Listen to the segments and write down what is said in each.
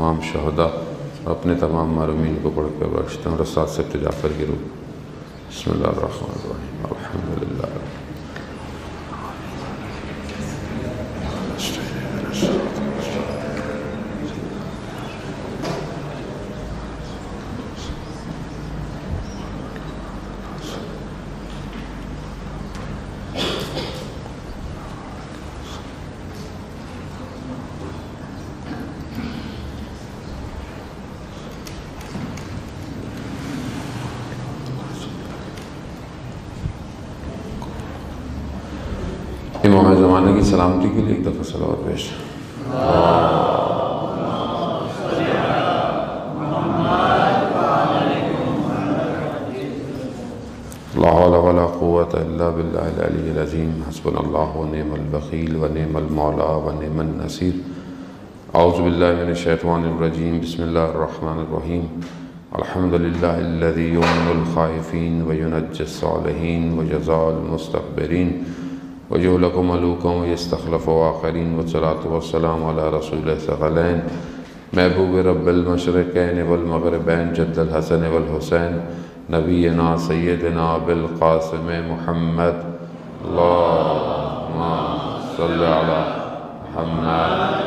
تمام شہداء اور اپنے تمام معرومین کو پڑھ کر بخشتے ہیں اور استاد صاحب جعفر کی روح. بسم اللہ الرحمن الرحیم. الحمدللہ. امام زمانے کی سلامتی کے لیے ایک دفعہ صلوات پیش. لا حول ولا قوة الا باللہ العلی العظیم. حسبنا اللہ ونعم الوکیل ونعم المولا ونعم النصیر. اعوذ باللہ من الشیطان الرجیم. بسم اللہ الرحمن الرحیم. الحمدللہ الذی یؤمن الخائفین وینجی الصالحین وجزاء المستکبرین وَيُهْلَكُ مَلُوكًا وَيَسْتَخْلَفُ آخَرِينَ وَالصَّلَاةُ وَالسَّلَامُ عَلَى رَسُولِ الثَّقَلَيْنِ محبوب رب المشرقین والمغربین جد الحسن والحسین نبینا سیدنا بالقاسم محمد. اللہم صلی علی محمد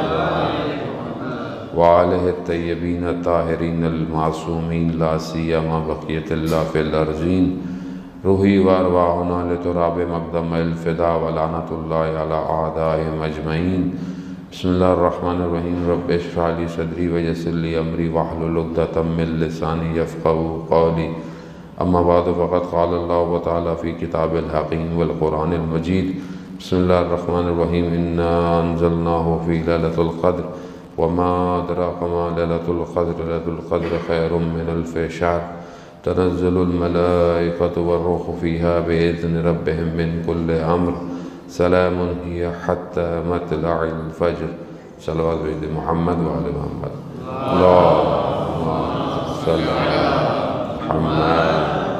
وآلہ الطیبین الطاہرین المعصومین لا سیما بقیت اللہ فی الارضین. روحی وارواحنا لتراب مقدم الفدا ولعنت اللہ علی اعدائهم اجمعین. بسم اللہ الرحمن الرحیم. رب اشرح لی صدری ویسر لی امری واحلل عقدۃ من لسانی یفقهوا قولی. اما بعد فقد قال اللہ تعالی فی کتاب الحکیم والقرآن المجید. بسم اللہ الرحمن الرحیم. انا انزلناہ فی لیلۃ القدر وما ادراک ما لیلۃ القدر. لیلۃ القدر خیر من الف شہر تنزل الملائکۃ والروح فیہا بإذن ربہم من کل امر سلام ہی حتی مطلع الفجر. صلوات بید محمد وآل محمد. اللہم صلی علی محمد.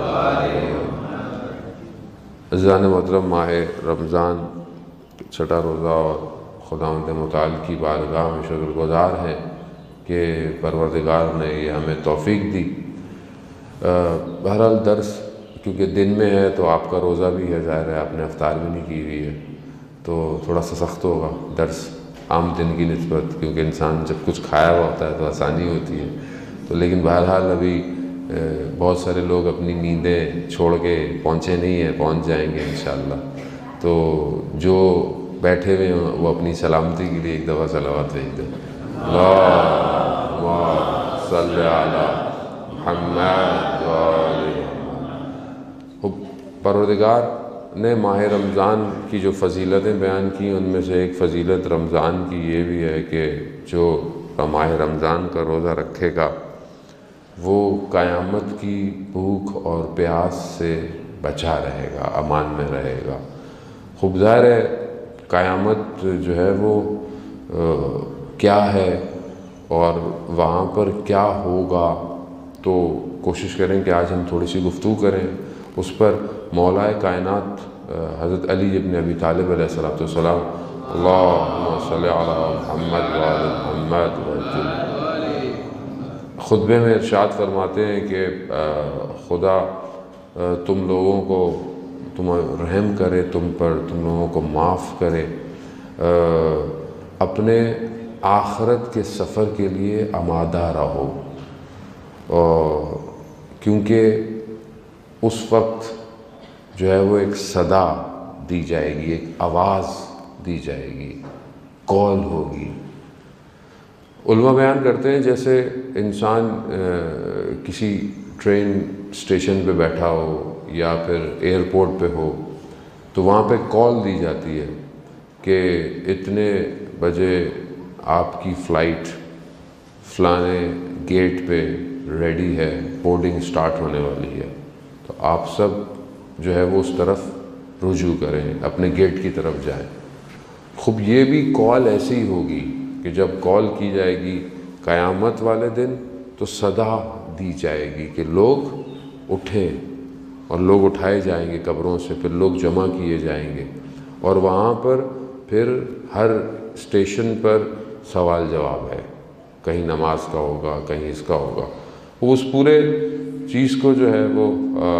عزیزان محترم، ماہ رمضان چھٹا روزہ اور خداوند متعال کی بارگاہ میں شکر گزار ہیں کہ پروردگار نے یہ ہمیں توفیق دی. بہرحال درس کیونکہ دن میں ہے تو آپ کا روزہ بھی ہے، ظاہر ہے آپ نے افطار بھی نہیں کی ہوئی ہے تو تھوڑا سا سخت ہوگا درس عام دن کی نسبت، کیونکہ انسان جب کچھ کھایا ہوا ہوتا ہے تو آسانی ہوتی ہے. تو لیکن بہرحال ابھی بہت سارے لوگ اپنی نیندیں چھوڑ کے پہنچے نہیں ہیں، پہنچ جائیں گے انشاءاللہ. تو جو بیٹھے ہوئے ہیں وہ اپنی سلامتی کے لیے ایک دفعہ صلوات بھیج دیں. اللہم صلی علی محمد. پروردگار نے ماہ رمضان کی جو فضیلتیں بیان کی ان میں سے ایک فضیلت رمضان کی یہ بھی ہے کہ جو ماہ رمضان کا روزہ رکھے گا وہ قیامت کی بھوک اور پیاس سے بچا رہے گا، امان میں رہے گا. خوب ظاہر ہے قیامت جو ہے وہ کیا ہے اور وہاں پر کیا ہوگا، تو کوشش کریں کہ آج ہم تھوڑی سی گفتگو کریں اس پر. مولا کائنات حضرت علی ابن ابی طالب علیہ السلام اللہم صلی علی محمد وآل محمد خطبے میں ارشاد فرماتے ہیں کہ خدا تم لوگوں کو رحم کرے، تم پر، تم لوگوں کو معاف کرے، اپنے آخرت کے سفر کے لیے آمادہ رہو، کیونکہ اس وقت جو ہے وہ ایک صدا دی جائے گی، ایک آواز دی جائے گی، کال ہوگی. علماء بیان کرتے ہیں جیسے انسان کسی ٹرین اسٹیشن پہ بیٹھا ہو یا پھر ایئرپورٹ پہ ہو تو وہاں پہ کال دی جاتی ہے کہ اتنے بجے آپ کی فلائٹ فلانے گیٹ پہ ریڈی ہے، بورڈنگ سٹارٹ ہونے والی ہے. تو آپ سب جو ہے وہ اس طرف رجوع کریں، اپنے گیٹ کی طرف جائیں. خوب یہ بھی کال ایسی ہی ہوگی کہ جب کال کی جائے گی قیامت والے دن تو صدا دی جائے گی کہ لوگ اٹھیں، اور لوگ اٹھائے جائیں گے قبروں سے، پھر لوگ جمع کیے جائیں گے، اور وہاں پر پھر ہر اسٹیشن پر سوال جواب ہے. کہیں نماز کا ہوگا، کہیں اس کا ہوگا. وہ اس پورے چیز کو جو ہے وہ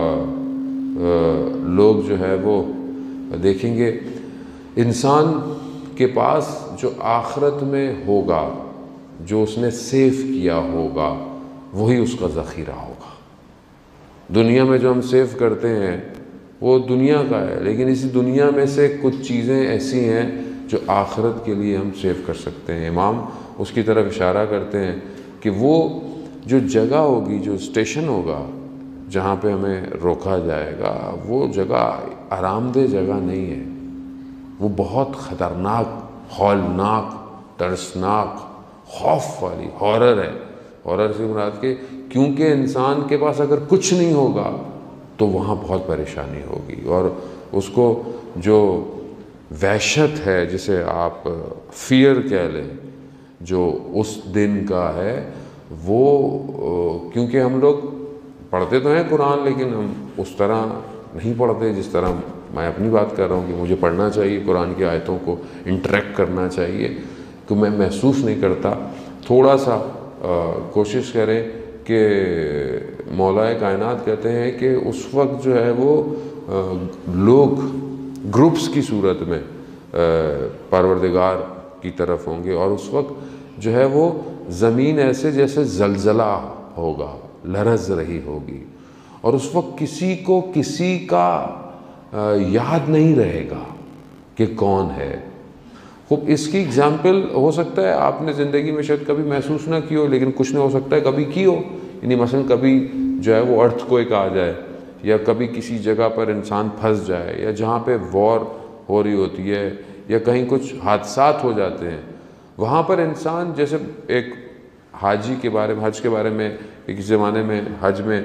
لوگ جو ہے وہ دیکھیں گے. انسان کے پاس جو آخرت میں ہوگا، جو اس نے سیو کیا ہوگا، وہی اس کا ذخیرہ ہوگا. دنیا میں جو ہم سیو کرتے ہیں وہ دنیا کا ہے، لیکن اسی دنیا میں سے کچھ چیزیں ایسی ہیں جو آخرت کے لیے ہم سیو کر سکتے ہیں. امام اس کی طرف اشارہ کرتے ہیں کہ وہ جو جگہ ہوگی، جو اسٹیشن ہوگا جہاں پہ ہمیں روکا جائے گا، وہ جگہ آرام دہ جگہ نہیں ہے. وہ بہت خطرناک، ہولناک، ترسناک، خوف والی ہارر ہے. ہارر سے مراد کہ کیونکہ انسان کے پاس اگر کچھ نہیں ہوگا تو وہاں بہت پریشانی ہوگی، اور اس کو جو وحشت ہے، جسے آپ فیئر کہہ لیں، جو اس دن کا ہے، وہ کیونکہ ہم لوگ پڑھتے تو ہیں قرآن، لیکن ہم اس طرح نہیں پڑھتے جس طرح میں اپنی بات کر رہا ہوں کہ مجھے پڑھنا چاہیے، قرآن کی آیتوں کو انٹریکٹ کرنا چاہیے، کہ میں محسوس نہیں کرتا. تھوڑا سا کوشش کریں کہ مولا کائنات کہتے ہیں کہ اس وقت جو ہے وہ لوگ گروپس کی صورت میں پروردگار کی طرف ہوں گے، اور اس وقت جو ہے وہ زمین ایسے جیسے زلزلہ ہوگا، لرز رہی ہوگی، اور اس وقت کسی کو کسی کا یاد نہیں رہے گا کہ کون ہے. خوب اس کی اگزامپل ہو سکتا ہے آپ نے زندگی میں شاید کبھی محسوس نہ کی ہو، لیکن کچھ نے ہو سکتا ہے کبھی کی ہو. یعنی مثلا کبھی جو ہے وہ ارتھ کوئک آ جائے، یا کبھی کسی جگہ پر انسان پھنس جائے، یا جہاں پہ وار ہو رہی ہوتی ہے، یا کہیں کچھ حادثات ہو جاتے ہیں، وہاں پر انسان جیسے ایک حاجی کے بارے میں، حج کے بارے میں، ایک زمانے میں حج میں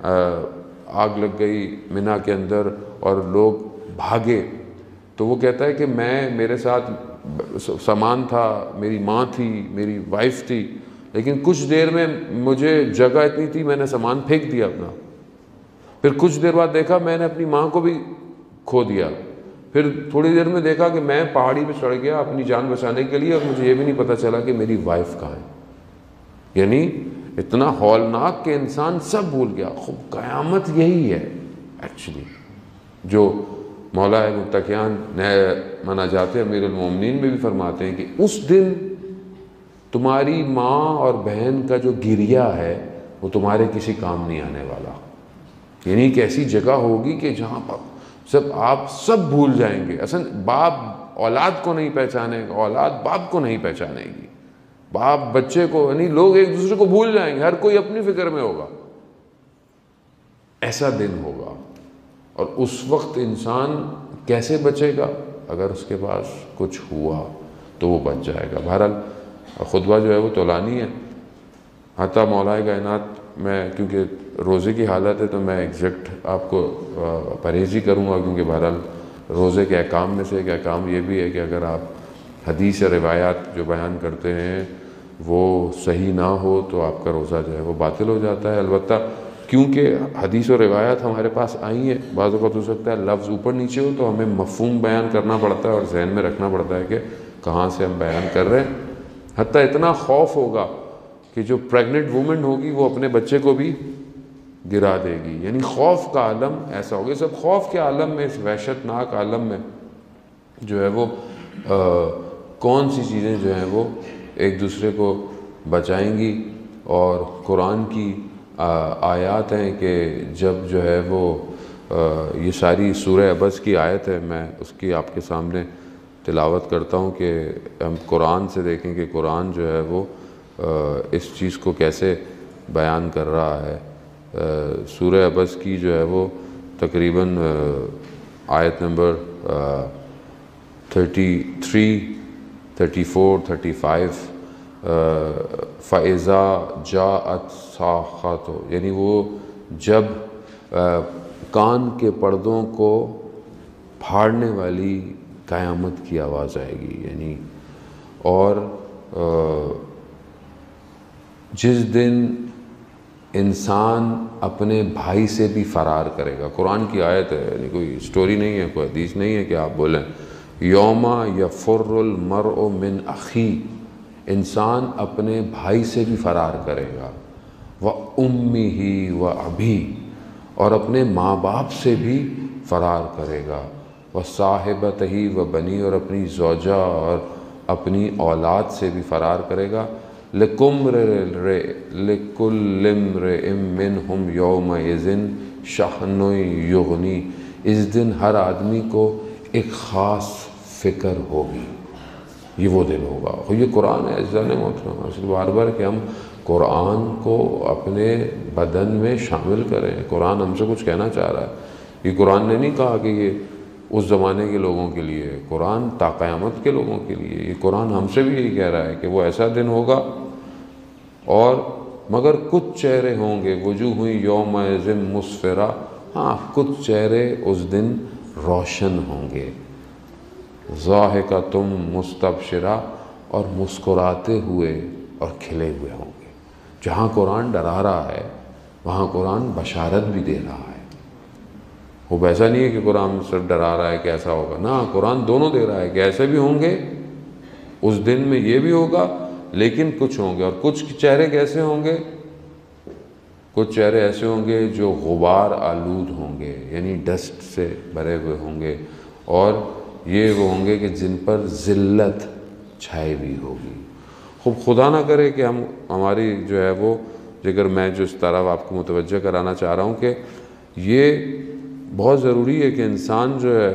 آگ لگ گئی منا کے اندر اور لوگ بھاگے، تو وہ کہتا ہے کہ میرے ساتھ سامان تھا، میری ماں تھی، میری وائف تھی، لیکن کچھ دیر میں مجھے جگہ اتنی تھی میں نے سامان پھینک دیا اپنا. پھر کچھ دیر بعد دیکھا میں نے اپنی ماں کو بھی کھو دیا. پھر تھوڑی دیر میں دیکھا کہ میں پہاڑی پہ چڑھ گیا اپنی جان بچانے کے لیے، اور مجھے یہ بھی نہیں پتہ چلا کہ میری وائف کہاں ہے. یعنی اتنا ہولناک کہ انسان سب بھول گیا. خوب قیامت یہی ہے ایکچولی، جو مولا متقیان مناجات امیر المومنین میں بھی فرماتے ہیں کہ اس دن تمہاری ماں اور بہن کا جو گریہ ہے وہ تمہارے کسی کام نہیں آنے والا. یعنی ایک ایسی جگہ ہوگی کہ جہاں پر آپ سب بھول جائیں گے. اصلا باپ اولاد کو نہیں پہچانے گا، اولاد باپ کو نہیں پہچانے گی، باپ بچے کو، یعنی لوگ ایک دوسرے کو بھول جائیں گے، ہر کوئی اپنی فکر میں ہوگا. ایسا دن ہوگا، اور اس وقت انسان کیسے بچے گا؟ اگر اس کے پاس کچھ ہوا تو وہ بچ جائے گا. بہرحال خطبہ جو ہے وہ طولانی ہے. حتیٰ مولا کائنات میں کیونکہ روزے کی حالت ہے تو میں ایگزیکٹ آپ کو پرہیز ہی کروں گا، کیونکہ بہرحال روزے کے احکام میں سے ایک احکام یہ بھی ہے کہ اگر آپ حدیث یا روایات جو بیان کرتے ہیں وہ صحیح نہ ہو تو آپ کا روزہ جو ہے وہ باطل ہو جاتا ہے. البتہ کیونکہ حدیث و روایات ہمارے پاس آئی ہیں، بعض اوقات ہو سکتا ہے لفظ اوپر نیچے ہو تو ہمیں مفہوم بیان کرنا پڑتا ہے اور ذہن میں رکھنا پڑتا ہے کہ کہاں سے ہم بیان کر رہے ہیں. حتیٰ اتنا خوف ہوگا کہ جو پریگننٹ وومن ہوگی وہ اپنے بچے کو بھی گرا دے گی. یعنی خوف کا عالم ایسا ہوگا. سب خوف کے عالم میں، اس وحشت ناک عالم میں جو ہے وہ کون سی چیزیں جو ہیں وہ ایک دوسرے کو بچائیں گی. اور قرآن کی آیات ہیں کہ جب جو ہے وہ یہ ساری سورہ عبس کی آیت ہے، میں اس کی آپ کے سامنے تلاوت کرتا ہوں کہ ہم قرآن سے دیکھیں کہ قرآن جو ہے وہ اس چیز کو کیسے بیان کر رہا ہے. سورہ عبس کی جو ہے وہ تقریباً آیت نمبر 33، 34، 35 فَإِذَا جَاءَتْ صَاخَّةُ، یعنی وہ جب کان کے پردوں کو پھاڑنے والی قیامت کی آواز آئے گی. یعنی اور جس دن انسان اپنے بھائی سے بھی فرار کرے گا. قرآن کی آیت ہے، یعنی کوئی سٹوری نہیں ہے، کوئی حدیث نہیں ہے کہ آپ بولیں یوم یفر المرء من اخی. انسان اپنے بھائی سے بھی فرار کرے گا، وَأُمِّهِ وَأَبِيهِ، اور اپنے ماں باپ سے بھی فرار کرے گا، وَصَاحِبَتِهِ وَبَنِيهِ، اور اپنی زوجہ اور اپنی اولاد سے بھی فرار کرے گا، لِكُلِّ امْرِئٍ مِّنْهُمْ يَوْمَئِذٍ شَأْنٌ يُغْنِيهِ، اس دن ہر آدمی کو ایک خاص فکر ہوگی، یہ وہ دن ہوگا۔ اور یہ قرآن ہے عزیزان محترم، بار بار کہ ہم قرآن کو اپنے بدن میں شامل کریں۔ قرآن ہم سے کچھ کہنا چاہ رہا ہے، یہ قرآن نے نہیں کہا کہ یہ اس زمانے کے لوگوں کے لیے، قرآن تا قیامت کے لوگوں کے لیے، یہ قرآن ہم سے بھی یہی کہہ رہا ہے کہ وہ ایسا دن ہوگا، اور مگر کچھ چہرے ہوں گے، وجوہ یومئذ مسفرہ، ہاں کچھ چہرے اس دن روشن ہوں گے، ضاحکۃ مستبشرہ، اور مسکراتے ہوئے اور کھلے ہوئے ہوں گے۔ جہاں قرآن ڈرا رہا ہے وہاں قرآن بشارت بھی دے رہا ہے۔ وہ ایسا نہیں ہے کہ قرآن صرف ڈرا رہا ہے کہ ایسا ہوگا، نہ، قرآن دونوں دے رہا ہے کہ ایسے بھی ہوں گے، اس دن میں یہ بھی ہوگا، لیکن کچھ ہوں گے، اور کچھ چہرے کیسے ہوں گے؟ کچھ چہرے ایسے ہوں گے جو غبار آلود ہوں گے، یعنی ڈسٹ سے بھرے ہوئے ہوں گے، اور یہ وہ ہوں گے کہ جن پر ذلت چھائی ہوئی ہوگی۔ خوب خدا نہ کرے کہ ہماری جو ہے وہ ذکر، میں جو اس طرح آپ کو متوجہ کرانا چاہ رہا ہوں کہ یہ بہت ضروری ہے کہ انسان جو ہے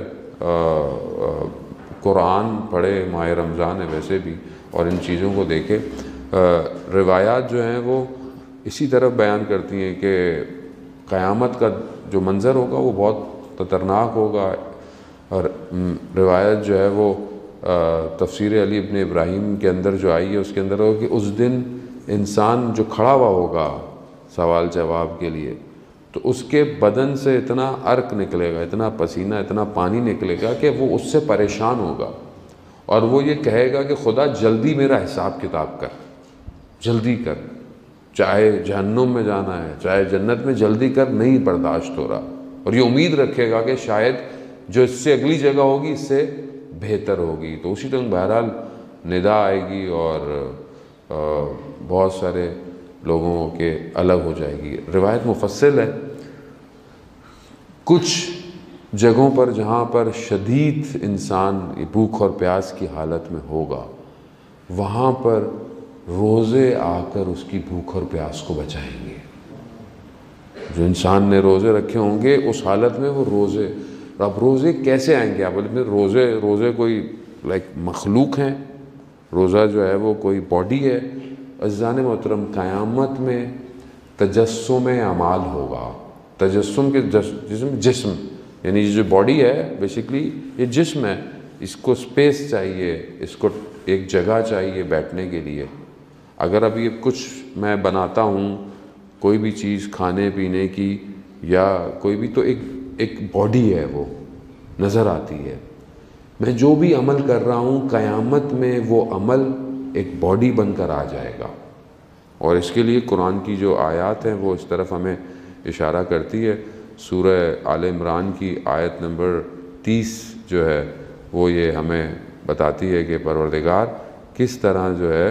قرآن پڑھے، ماہ رمضان ہے ویسے بھی، اور ان چیزوں کو دیکھے۔ روایات جو ہیں وہ اسی طرف بیان کرتی ہیں کہ قیامت کا جو منظر ہوگا وہ بہت خطرناک ہوگا، اور روایت جو ہے وہ تفسیر علی ابن ابراہیم کے اندر جو آئی ہے اس کے اندر ہوگا کہ اس دن انسان جو کھڑا ہوا ہوگا سوال جواب کے لیے، تو اس کے بدن سے اتنا عرق نکلے گا، اتنا پسینہ، اتنا پانی نکلے گا کہ وہ اس سے پریشان ہوگا، اور وہ یہ کہے گا کہ خدا جلدی میرا حساب کتاب کر، جلدی کر، چاہے جہنم میں جانا ہے چاہے جنت میں، جلدی کر، نہیں برداشت ہو رہا، اور یہ امید رکھے گا کہ شاید جو اس سے اگلی جگہ ہوگی اس سے بہتر ہوگی۔ تو اسی طرح بہرحال ندا آئے گی اور بہت سارے لوگوں کے الگ ہو جائے گی۔ روایت مفصل ہے، کچھ جگہوں پر جہاں پر شدید انسان بھوک اور پیاس کی حالت میں ہوگا، وہاں پر روزے آ کر اس کی بھوک اور پیاس کو بچائیں گے۔ جو انسان نے روزے رکھے ہوں گے اس حالت میں وہ روزے، اب روزے کیسے آئیں گے؟ آپ بولے روزے کوئی مخلوق ہیں؟ روزہ جو ہے وہ کوئی باڈی ہے؟ عزیزان محترم، قیامت میں تجسم اعمال ہوگا۔ تجسم کے جسم یعنی یہ جو باڈی ہے بیسیکلی یہ جسم ہے، اس کو سپیس چاہیے، اس کو ایک جگہ چاہیے بیٹھنے کے لیے۔ اگر اب یہ کچھ میں بناتا ہوں، کوئی بھی چیز کھانے پینے کی یا کوئی بھی، تو ایک باڈی ہے، وہ نظر آتی ہے۔ میں جو بھی عمل کر رہا ہوں قیامت میں وہ عمل ایک باڈی بن کر آ جائے گا، اور اس کے لیے قرآن کی جو آیات ہیں وہ اس طرف ہمیں اشارہ کرتی ہے۔ سورہ آل عمران کی آیت نمبر 30 جو ہے وہ یہ ہمیں بتاتی ہے کہ پروردگار کس طرح جو ہے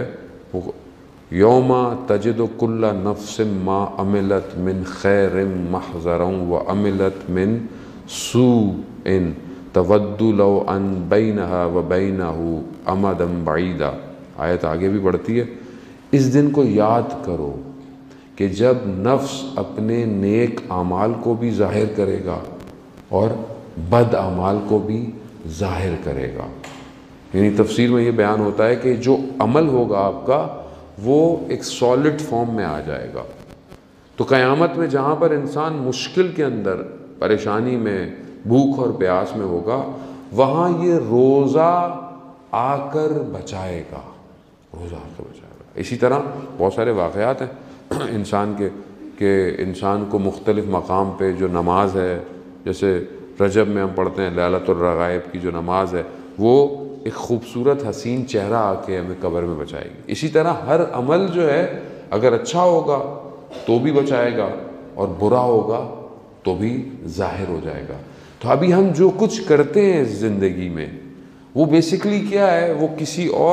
یوم تجد کل نفس ما عملت من خیر محضرا وعملت من سوء تود لو ان بینہا وبینہ امدا بعیدا۔ آیت آگے بھی بڑھتی ہے، اس دن کو یاد کرو کہ جب نفس اپنے نیک اعمال کو بھی ظاہر کرے گا اور بد اعمال کو بھی ظاہر کرے گا۔ یعنی تفسیر میں یہ بیان ہوتا ہے کہ جو عمل ہوگا آپ کا وہ ایک سالڈ فارم میں آ جائے گا۔ تو قیامت میں جہاں پر انسان مشکل کے اندر، پریشانی میں، بھوک اور پیاس میں ہوگا، وہاں یہ روزہ آ کر بچائے گا، روزہ آ کر بچائے گا۔ اسی طرح بہت سارے واقعات ہیں انسان کے کہ انسان کو مختلف مقام پہ جو نماز ہے، جیسے رجب میں ہم پڑھتے ہیں لیلۃ الرغائب کی جو نماز ہے، وہ ایک خوبصورت حسین چہرہ آ کے ہمیں قبر میں بچائے گی۔ اسی طرح ہر عمل جو ہے اگر اچھا ہوگا تو بھی بچائے گا، اور برا ہوگا تو بھی ظاہر ہو جائے گا۔ تو ابھی ہم جو کچھ کرتے ہیں اس زندگی میں وہ بیسیکلی کیا ہے؟ وہ کسی اور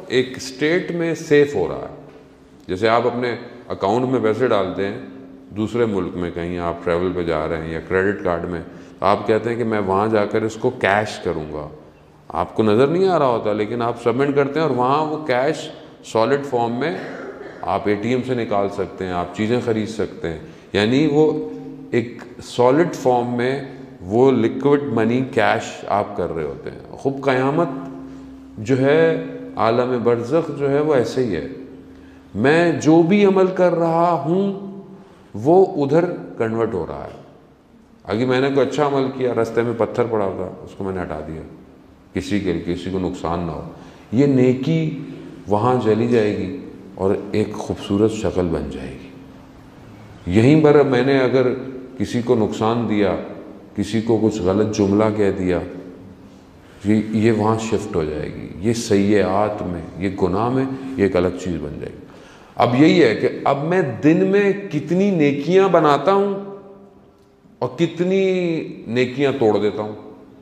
ایک اسٹیٹ میں سیف ہو رہا ہے. جیسے آپ اپنے اکاؤنٹ میں پیسے ڈالتے ہیں دوسرے ملک میں، کہیں آپ ٹریول پہ جا رہے ہیں یا کریڈٹ کارڈ میں، تو آپ کہتے ہیں کہ میں وہاں جا کر اس کو کیش کروں گا. آپ کو نظر نہیں آ رہا ہوتا لیکن آپ سبمٹ کرتے ہیں اور وہاں وہ کیش سالڈ فارم میں آپ ATM سے نکال سکتے ہیں، آپ چیزیں خرید سکتے ہیں. یعنی وہ ایک سالڈ فارم میں وہ لیکوڈ منی کیش آپ کر رہے ہوتے ہیں. خوب قیامت جو ہے عالم برزخ جو ہے وہ ایسے ہی ہے. میں جو بھی عمل کر رہا ہوں وہ ادھر کنورٹ ہو رہا ہے. اگر میں نے کوئی اچھا عمل کیا، راستے میں پتھر پڑا تھا اس کو میں نے ہٹا دیا کسی کو نقصان نہ ہو، یہ نیکی وہاں چلی جائے گی اور ایک خوبصورت شکل بن جائے گی. یہیں پر میں نے اگر کسی کو نقصان دیا، کسی کو کچھ غلط جملہ کہہ دیا، یہ وہاں شفٹ ہو جائے گی. یہ سیئات میں، یہ گناہ میں یہ ایک الگ چیز بن جائے گی. اب یہی ہے کہ اب میں دن میں کتنی نیکیاں بناتا ہوں اور کتنی نیکیاں توڑ دیتا ہوں.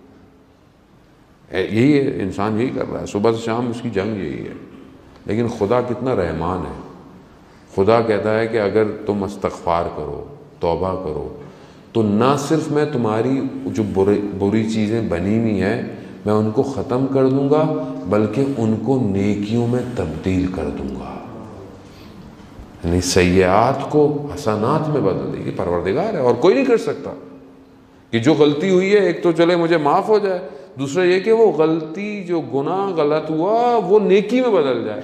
یہی ہے، انسان یہی کر رہا ہے، صبح سے شام اس کی جنگ یہی ہے. لیکن خدا کتنا رحمان ہے. خدا کہتا ہے کہ اگر تم استغفار کرو، توبہ کرو، تو نہ صرف میں تمہاری جو بری چیزیں بنی ہوئی ہیں میں ان کو ختم کر دوں گا، بلکہ ان کو نیکیوں میں تبدیل کر دوں گا. یعنی سیئات کو حسنات میں بدل دے گی. پروردگار ہے اور کوئی نہیں کر سکتا کہ جو غلطی ہوئی ہے ایک تو چلے مجھے معاف ہو جائے، دوسرا یہ کہ وہ غلطی جو گناہ غلط ہوا وہ نیکی میں بدل جائے.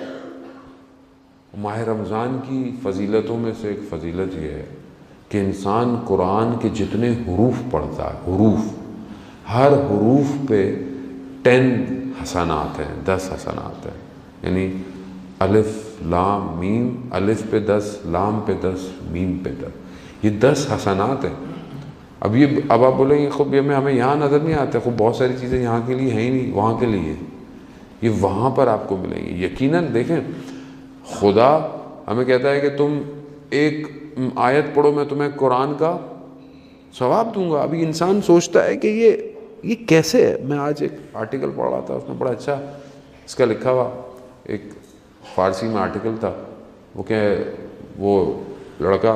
ماہ رمضان کی فضیلتوں میں سے ایک فضیلت یہ ہے کہ انسان قرآن کے جتنے حروف پڑھتا ہے، ہر حروف پہ 10 حسنات ہیں، 10 حسنات ہیں. یعنی الف لام میم، الف پہ 10، لام پہ 10، میم پہ 10، یہ 10 حسنات ہیں. اب آپ بولیں گے خوب ہمیں یہاں نظر نہیں آتے، خوب بہت ساری چیزیں یہاں کے لیے ہیں ہی نہیں، وہاں کے لیے یہ وہاں پر آپ کو ملیں گی. یقیناً دیکھیں خدا ہمیں کہتا ہے کہ تم ایک آیت پڑھو میں تمہیں قرآن کا ثواب دوں گا. ابھی انسان سوچتا ہے کہ یہ کیسے ہے. میں آج ایک آرٹیکل پڑھ رہا تھا، اس میں بڑا اچھا اس کا لکھا ہوا، ایک فارسی میں آرٹیکل تھا. وہ لڑکا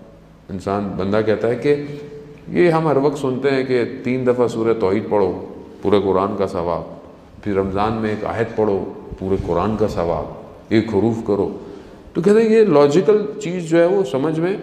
بندہ کہتا ہے کہ یہ ہم ہر وقت سنتے ہیں کہ 3 دفعہ سورہ توحید پڑھو پورے قرآن کا ثواب، پھر رمضان میں ایک آیت پڑھو پورے قرآن کا ثواب، ایک حروف کرو. تو کہتے ہیں یہ لاجیکل چیز جو ہے وہ سمجھ میں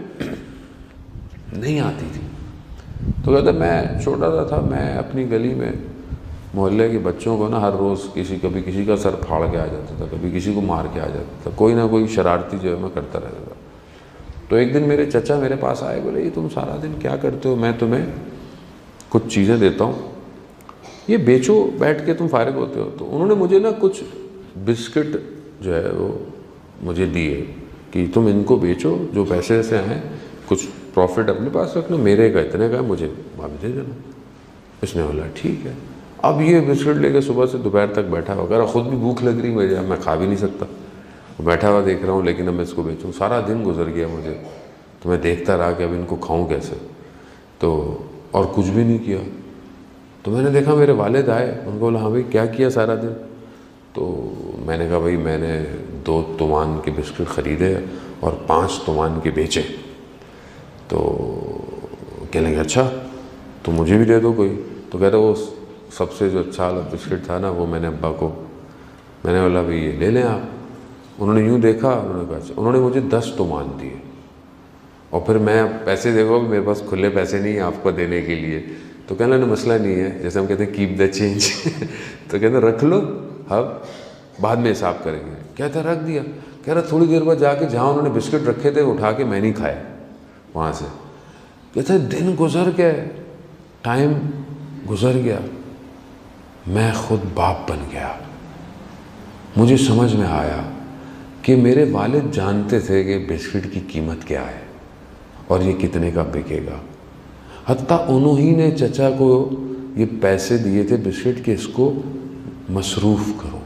نہیں آتی تھی. تو کہتا ہے میں چھوٹا سا تھا، میں اپنی گلی میں محلے کے بچوں کو نا ہر روز کبھی کسی کا سر پھاڑ کے آ جاتا تھا، کبھی کسی کو مار کے آ جاتا تھا، کوئی نہ کوئی شرارتی جو ہے میں کرتا رہتا تھا. تو ایک دن میرے چچا میرے پاس آئے، بولے یہ تم سارا دن کیا کرتے ہو؟ میں تمہیں کچھ چیزیں دیتا ہوں، یہ بیچو، بیٹھ کے تم فارغ ہوتے ہو. تو انہوں نے مجھے نا کچھ بسکٹ جو ہے وہ مجھے دیے کہ تم ان کو بیچو، جو پیسے سے آئیں کچھ پروفٹ اپنے پاس رکھنا، میرے کا اتنے کا مجھے آپ دے دینا. اس نے بولا ٹھیک ہے. اب یہ بسکٹ لے کے صبح سے دوپہر تک بیٹھا ہوا، اگر خود بھی بھوک لگ رہی مجھے، میں کھا بھی نہیں سکتا، بیٹھا ہوا دیکھ رہا ہوں، لیکن اب میں اس کو بیچوں. سارا دن گزر گیا مجھے، تو میں دیکھتا رہا کہ اب ان کو کھاؤں کیسے، تو اور کچھ بھی نہیں کیا. تو میں نے دیکھا میرے والد آئے، ان کو بولا ہاں بھائی کیا کیا سارا دن؟ تو میں نے کہا بھائی میں نے 2 تومان کے بسکٹ خریدے اور 5 تومان کے بیچے. تو کہنے لگے اچھا تو مجھے بھی دے دو کوئی. تو کہتا وہ سب سے جو اچھا والا بسکٹ تھا نا وہ میں نے ابا کو، میں نے بولا بھائی یہ لے لیں آپ. انہوں نے یوں دیکھا، انہوں نے کہا اچھا. انہوں نے مجھے 10 تومان دیے. اور پھر میں پیسے دیکھو کہ میرے پاس کھلے پیسے نہیں ہیں آپ کو دینے کے لیے. تو کہنے لگا مسئلہ نہیں ہے، جیسے ہم کہتے ہیں کیپ دا چینج. تو کہتے رکھ لو، اب بعد میں حساب کریں گے. کہتا رکھ دیا. کہہ رہا تھوڑی دیر بعد جا کے جہاں انہوں نے بسکٹ رکھے تھے اٹھا کے میں نہیں کھائے وہاں سے. کہتے دن گزر گئے، ٹائم گزر گیا، میں خود باپ بن گیا. مجھے سمجھ میں آیا کہ میرے والد جانتے تھے کہ بسکٹ کی قیمت کیا ہے اور یہ کتنے کا بکے گا. حتیٰ انہوں ہی نے چچا کو یہ پیسے دیے تھے بسکٹ کے اس کو مصروف کرو.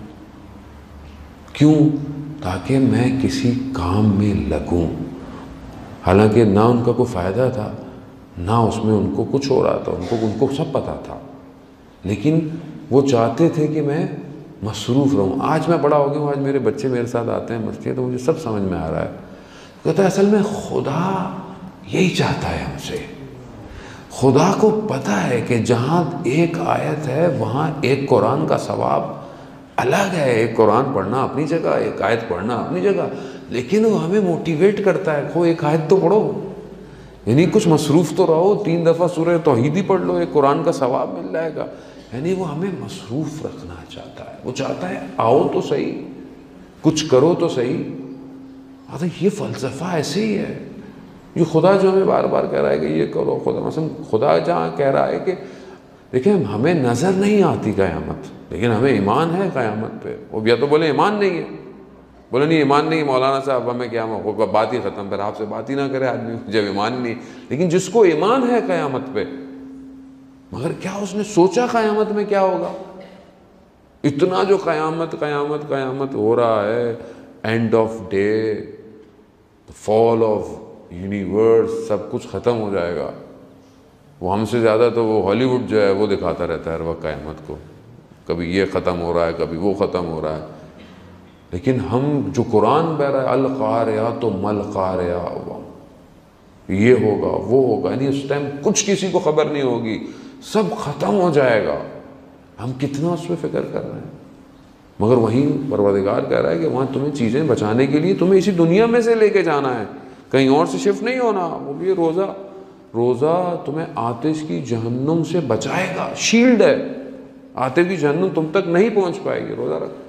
کیوں؟ تاکہ میں کسی کام میں لگوں. حالانکہ نہ ان کا کوئی فائدہ تھا، نہ اس میں ان کو کچھ ہو رہا تھا، ان کو سب پتہ تھا، لیکن وہ چاہتے تھے کہ میں مصروف رہوں. آج میں بڑا ہو گیا ہوں, آج میرے بچے میرے ساتھ آتے ہیں مسجد, تو مجھے سب سمجھ میں آ رہا ہے. کہتا ہے اصل میں خدا یہی چاہتا ہے ہم سے. خدا کو پتہ ہے کہ جہاں ایک آیت ہے وہاں ایک قرآن کا ثواب الگ ہے. ایک قرآن پڑھنا اپنی جگہ, ایک آیت پڑھنا اپنی جگہ, لیکن وہ ہمیں موٹیویٹ کرتا ہے کہ ایک آیت تو پڑھو, یعنی کچھ مصروف تو رہو, 3 دفعہ سورہ توحید ہی پڑھ لو, ایک قرآن کا ثواب مل جائے گا. یعنی وہ ہمیں مصروف رکھنا چاہتا ہے. وہ چاہتا ہے آؤ تو صحیح, کچھ کرو تو صحیح. یہ فلسفہ ایسے ہی ہے. یہ خدا جو ہمیں بار بار کہہ رہا ہے کہ یہ کرو, خدا مثلا خدا جہاں کہہ رہا ہے کہ دیکھیں ہمیں نظر نہیں آتی قیامت, لیکن ہمیں ایمان ہے قیامت پہ. وہ یا تو بولے ایمان نہیں ہے, بولے نہیں ایمان نہیں مولانا صاحب ہمیں کیا بات ہی ختم, پھر آپ سے بات ہی نہ کرے آدمی جب ایمان نہیں. لیکن جس کو ایمان ہے قیامت پہ, مگر کیا اس نے سوچا قیامت میں کیا ہوگا؟ اتنا جو قیامت قیامت قیامت ہو رہا ہے, end of day, fall of universe, سب کچھ ختم ہو جائے گا. وہ ہم سے زیادہ تو وہ ہالی ووڈ جو ہے وہ دکھاتا رہتا ہے ہر وقت قیامت کو, کبھی یہ ختم ہو رہا ہے, کبھی وہ ختم ہو رہا ہے. لیکن ہم جو قرآن پڑھ رہا ہے القاریات مل قاریہ, یہ ہوگا وہ ہوگا, یعنی اس ٹائم کچھ کسی کو خبر نہیں ہوگی, سب ختم ہو جائے گا. ہم کتنا اس پہ فکر کر رہے ہیں, مگر وہیں پروردگار کہہ رہا ہے کہ وہاں تمہیں چیزیں بچانے کے لیے تمہیں اسی دنیا میں سے لے کے جانا ہے, کہیں اور سے شفٹ نہیں ہونا. وہ بھی روزہ تمہیں آتش کی جہنم سے بچائے گا, شیلڈ ہے. آتش کی جہنم تم تک نہیں پہنچ پائے گی, روزہ رکھ.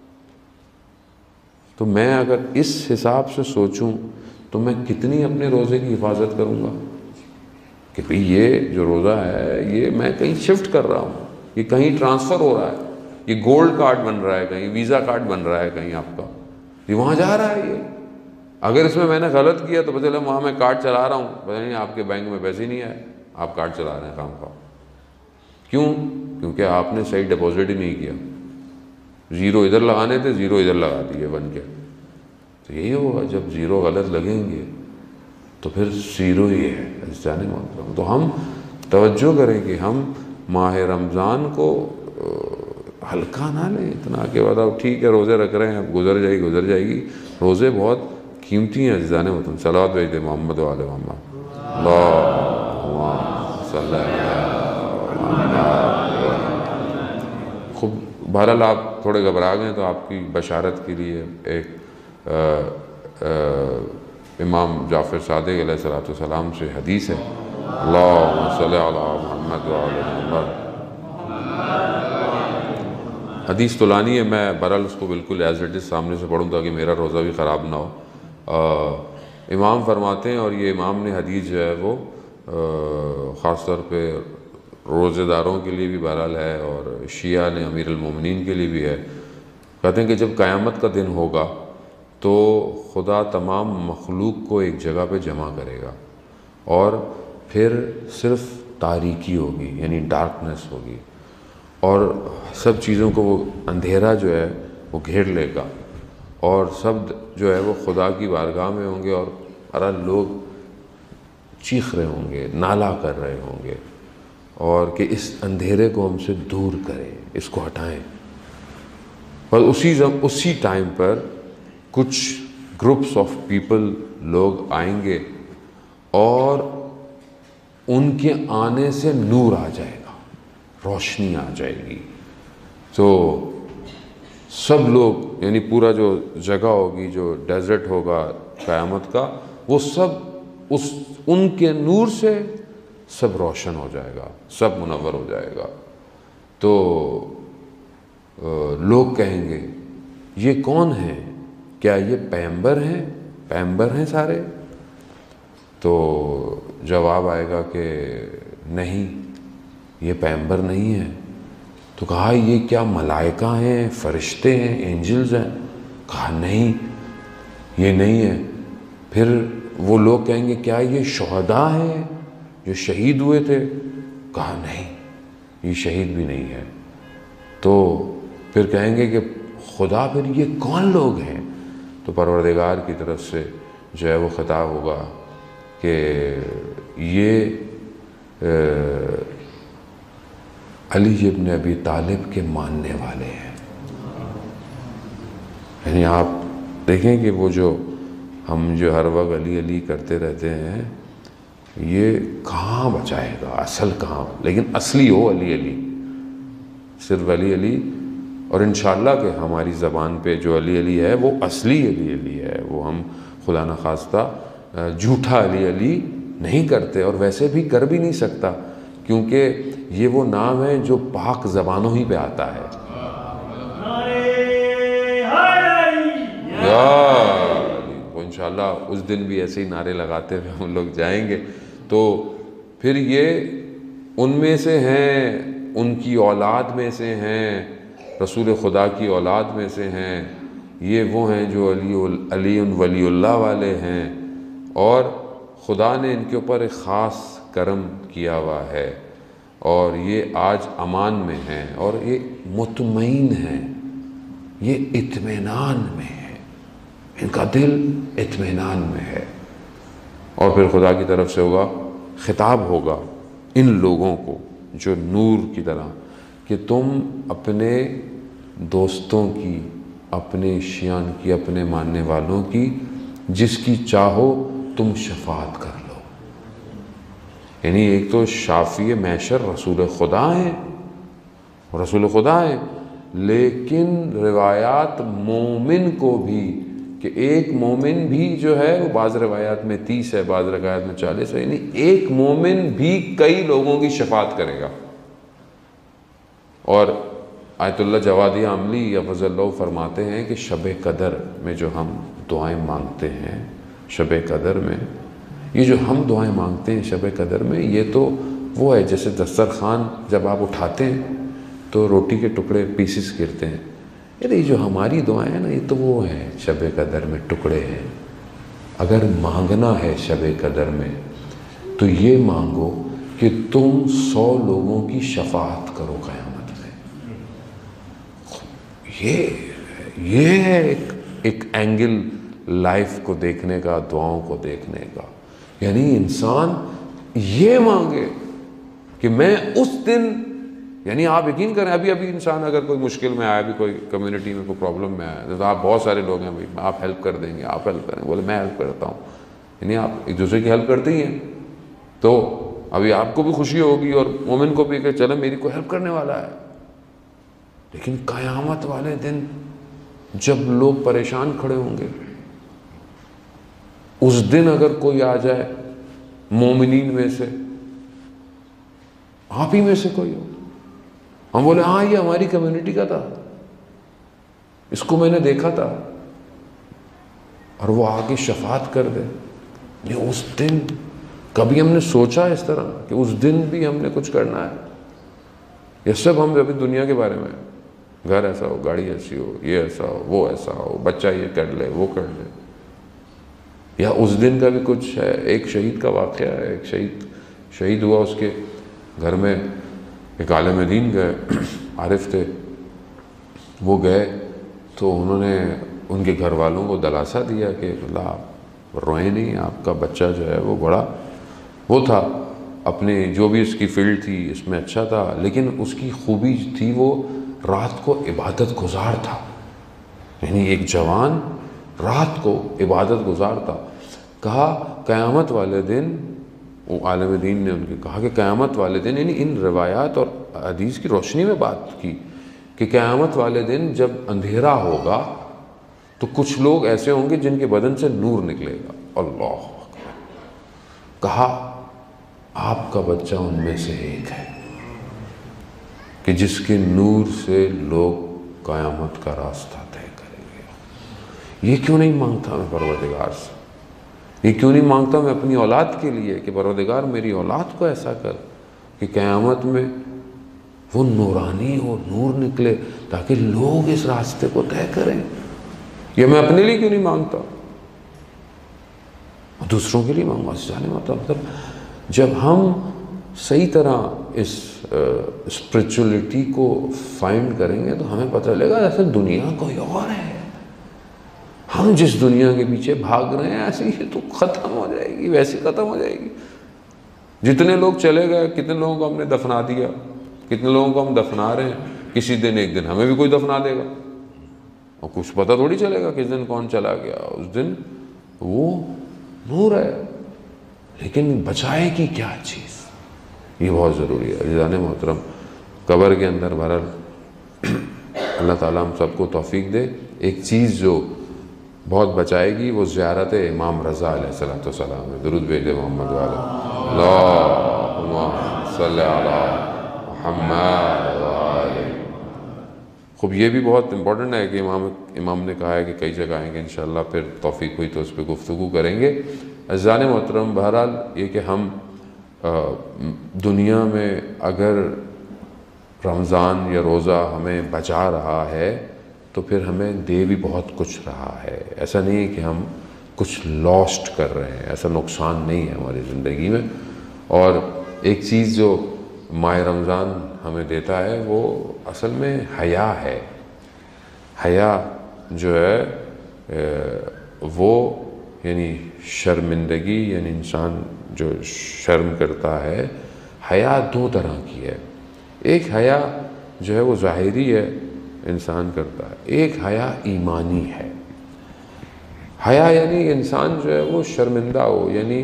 تو میں اگر اس حساب سے سوچوں تو میں کتنی اپنے روزے کی حفاظت کروں گا کہ بھئی یہ جو روزہ ہے یہ میں کہیں شفٹ کر رہا ہوں, یہ کہیں ٹرانسفر ہو رہا ہے, یہ گولڈ کارڈ بن رہا ہے, کہیں ویزا کارڈ بن رہا ہے کہیں آپ کا, یہ وہاں جا رہا ہے. یہ اگر اس میں نے غلط کیا تو پتہ چلا وہاں میں کارڈ چلا رہا ہوں, پتہ نہیں آپ کے بینک میں پیسے نہیں آئے, آپ کارڈ چلا رہے ہیں کام کا. کیوں؟ کیونکہ آپ نے صحیح ڈپوزٹ ہی نہیں کیا. 0 ادھر لگانے تھے, 0 ادھر لگا دیے بن کے. تو یہی ہوگا, جب 0 غلط لگیں گے تو پھر 0 ہی ہے. جانے محترم, تو ہم توجہ کریں کہ ہم ماہ رمضان کو ہلکا نہ لیں اتنا کہ اب ٹھیک ہے روزے رکھ رہے ہیں, اب گزر جائے گی. روزے بہت قیمتی ہیں عزیزان محترم. صلوات بھیجتے محمد و آل محمد. اللہم صلی خوب. بہرحال آپ تھوڑے گھبرا گئے تو آپ کی بشارت کے لیے ایک امام جعفر صادق علیہ السلام سے حدیث ہے. اللہم صلی علی محمد و آل محمد. حدیث تو لانی ہے, میں بہرحال اس کو بالکل ایز اٹ از سامنے سے پڑھوں تاکہ میرا روزہ بھی خراب نہ ہو. امام فرماتے ہیں, اور یہ امام نے حدیث جو ہے وہ خاص طور پہ روزے داروں کے لیے بھی بہرحال ہے اور شیعہ نے امیر المومنین کے لیے بھی ہے. کہتے ہیں کہ جب قیامت کا دن ہوگا تو خدا تمام مخلوق کو ایک جگہ پہ جمع کرے گا اور پھر صرف تاریکی ہوگی, یعنی ڈارکنیس ہوگی, اور سب چیزوں کو وہ اندھیرا جو ہے وہ گھیر لے گا, اور سب جو ہے وہ خدا کی بارگاہ میں ہوں گے, اور ہر لوگ چیخ رہے ہوں گے, نالا کر رہے ہوں گے, اور کہ اس اندھیرے کو ہم سے دور کریں, اس کو ہٹائیں. اور اسی ٹائم پر کچھ گروپس آف پیپل لوگ آئیں گے اور ان کے آنے سے نور آ جائے گا, روشنی آ جائے گی. تو سب لوگ, یعنی پورا جو جگہ ہوگی, جو ڈیزرٹ ہوگا قیامت کا, وہ سب ان کے نور سے سب روشن ہو جائے گا, سب منور ہو جائے گا. تو لوگ کہیں گے یہ کون ہیں, کیا یہ پیغمبر ہیں؟ پیغمبر ہیں سارے؟ تو جواب آئے گا کہ نہیں, یہ پیغمبر نہیں ہیں. تو کہا یہ کیا ملائکہ ہیں, فرشتے ہیں, اینجلز ہیں؟ کہا نہیں, یہ نہیں ہے. پھر وہ لوگ کہیں گے کیا یہ شہداء ہیں جو شہید ہوئے تھے؟ کہا نہیں, یہ شہید بھی نہیں ہے. تو پھر کہیں گے کہ خدا پھر یہ کون لوگ ہیں؟ تو پروردگار کی طرف سے جو ہے وہ خطاب ہوگا کہ یہ علی ابن ابی طالب کے ماننے والے ہیں. یعنی آپ دیکھیں کہ وہ جو ہم جو ہر وقت علی علی کرتے رہتے ہیں، یہ کہاں بچائے گا، اصل کہاں؟ لیکن اصلی ہو علی علی، صرف علی علی. اور انشاءاللہ کہ ہماری زبان پہ جو علی علی ہے وہ اصلی علی علی ہے، وہ ہم خدا نخواستہ جھوٹا علی علی نہیں کرتے، اور ویسے بھی کر بھی نہیں سکتا، کیونکہ یہ وہ نام ہے جو پاک زبانوں ہی پہ آتا ہے. تو انشاءاللہ اس دن بھی ایسے ہی نعرے لگاتے ہوئے ہم لوگ جائیں گے. تو پھر یہ ان میں سے ہیں، ان کی اولاد میں سے ہیں، رسول خدا کی اولاد میں سے ہیں. یہ وہ ہیں جو علی ولی اللہ والے ہیں، اور خدا نے ان کے اوپر ایک خاص کرم کیا ہوا ہے، اور یہ آج امان میں ہیں، اور یہ مطمئن ہیں، یہ اطمینان میں ہے، ان کا دل اطمینان میں ہے. اور پھر خدا کی طرف سے ہوگا، خطاب ہوگا ان لوگوں کو جو نور کی طرح، کہ تم اپنے دوستوں کی، اپنے شیعان کی، اپنے ماننے والوں کی جس کی چاہو تم شفاعت کر لو. یعنی ایک تو شافی محشر رسول خدا ہیں، رسول خدا ہیں، لیکن روایات مومن کو بھی، کہ ایک مومن بھی جو ہے وہ بعض روایات میں 30 ہے، بعض روایات میں 40 ہے، یعنی ایک مومن بھی کئی لوگوں کی شفاعت کرے گا. اور آیت اللہ جوادی عاملی حفظ اللہ فرماتے ہیں کہ شب قدر میں جو ہم دعائیں مانگتے ہیں، شب قدر میں یہ جو ہم دعائیں مانگتے ہیں شب قدر میں، یہ تو وہ ہے جیسے دسترخوان جب آپ اٹھاتے ہیں تو روٹی کے ٹکڑے پیسز گرتے ہیں. یہ جو ہماری دعائیں ہیں نا، یہ تو وہ ہے شب قدر میں ٹکڑے ہیں. اگر مانگنا ہے شب قدر میں تو یہ مانگو کہ تم 100 لوگوں کی شفاعت کرو قیامت میں. یہ ہے ایک اینگل لائف کو دیکھنے کا، دعاؤں کو دیکھنے کا. یعنی انسان یہ مانگے کہ میں اس دن، یعنی آپ یقین کریں ابھی انسان اگر کوئی مشکل میں آیا، بھی کوئی کمیونٹی میں کوئی پرابلم میں آیا، تو آپ بہت سارے لوگ ہیں، بھائی آپ ہیلپ کر دیں گے، آپ ہیلپ کریں گے، بولے میں ہیلپ کرتا ہوں. یعنی آپ ایک دوسرے کی ہیلپ کرتے ہی ہیں. تو ابھی آپ کو بھی خوشی ہوگی اور مومن کو بھی کہ چلے میری کوئی ہیلپ کرنے والا ہے. لیکن قیامت والے دن جب لوگ پریشان کھڑے ہوں گے، اس دن اگر کوئی آ جائے مومنین میں سے، آپ ہی میں سے کوئی ہو، ہم بولے ہاں یہ ہماری کمیونٹی کا تھا، اس کو میں نے دیکھا تھا، اور وہ آگے شفاعت کر دے. یہ اس دن کبھی ہم نے سوچا اس طرح کہ اس دن بھی ہم نے کچھ کرنا ہے؟ یہ سب ہم ابھی دنیا کے بارے میں، گھر ایسا ہو، گاڑی ایسی ہو، یہ ایسا ہو، وہ ایسا ہو، بچہ یہ کر لے، وہ کر لے. یا اس دن کا بھی کچھ ہے. ایک شہید کا واقعہ ہے، ایک شہید ہوا، اس کے گھر میں ایک عالم دین گئے، عارف تھے، وہ گئے تو انہوں نے ان کے گھر والوں کو دلاسا دیا کہ اللہ آپ روئیں نہیں، آپ کا بچہ جو ہے وہ بڑا وہ تھا، اپنے جو بھی اس کی فیلڈ تھی اس میں اچھا تھا، لیکن اس کی خوبی تھی وہ رات کو عبادت گزار تھا. یعنی ایک جوان رات کو عبادت گزار تھا. کہا قیامت والے دن، وہ عالم دین نے ان کے کہا کہ قیامت والے دن، یعنی ان روایات اور حدیث کی روشنی میں بات کی کہ قیامت والے دن جب اندھیرا ہوگا تو کچھ لوگ ایسے ہوں گے جن کے بدن سے نور نکلے گا. اللہ اکبر. کہا آپ کا بچہ ان میں سے ایک ہے کہ جس کے نور سے لوگ قیامت کا راستہ طے کریں گے. یہ کیوں نہیں مانگتا میں پروردگار سے؟ یہ کیوں نہیں مانگتا میں اپنی اولاد کے لیے کہ پروردگار میری اولاد کو ایسا کر کہ قیامت میں وہ نورانی ہو، نور نکلے، تاکہ لوگ اس راستے کو طے کریں. یہ میں اپنے لیے کیوں نہیں مانگتا، دوسروں کے لیے مانگا. مطلب جب ہم صحیح طرح اس اسپرچولیٹی کو فائنڈ کریں گے تو ہمیں پتہ چلے گا ایسے دنیا کوئی اور ہے. ہم جس دنیا کے پیچھے بھاگ رہے ہیں ایسی یہ تو ختم ہو جائے گی، ویسی ختم ہو جائے گی. جتنے لوگ چلے گئے، کتنے لوگوں کو ہم نے دفنا دیا، کتنے لوگوں کو ہم دفنا رہے ہیں. کسی دن ایک دن ہمیں بھی کوئی دفنا دے گا، اور کچھ پتہ تھوڑی چلے گا کس دن کون چلا گیا، اس دن وہ نور ہے، لیکن بچائے گی کیا چیز، یہ بہت ضروری ہے۔ عزیزان محترم، قبر کے اندر بہرحال اللہ تعالیٰ ہم سب کو توفیق دے، ایک چیز جو بہت بچائے گی وہ زیارت امام رضا علیہ السلام ہے۔ درود بھیجے محمد والے، اللہم صلی علی محمد وآلہ۔ خوب یہ بھی بہت امپورٹنٹ ہے کہ امام نے کہا ہے کہ کئی جگہ آئیں گے انشاءاللہ، پھر توفیق ہوئی تو اس پہ گفتگو کریں گے۔ عزیزان محترم، بہرحال یہ کہ ہم دنیا میں اگر رمضان یا روزہ ہمیں بچا رہا ہے تو پھر ہمیں دے بھی بہت کچھ رہا ہے۔ ایسا نہیں ہے کہ ہم کچھ لاسٹ کر رہے ہیں، ایسا نقصان نہیں ہے ہماری زندگی میں۔ اور ایک چیز جو ماہ رمضان ہمیں دیتا ہے وہ اصل میں حیا ہے۔ حیا جو ہے وہ یعنی شرمندگی، یعنی انسان جو شرم کرتا ہے۔ حیا دو طرح کی ہے، ایک حیا جو ہے وہ ظاہری ہے، انسان کرتا ہے، ایک حیا ایمانی ہے۔ حیا یعنی انسان جو ہے وہ شرمندہ ہو، یعنی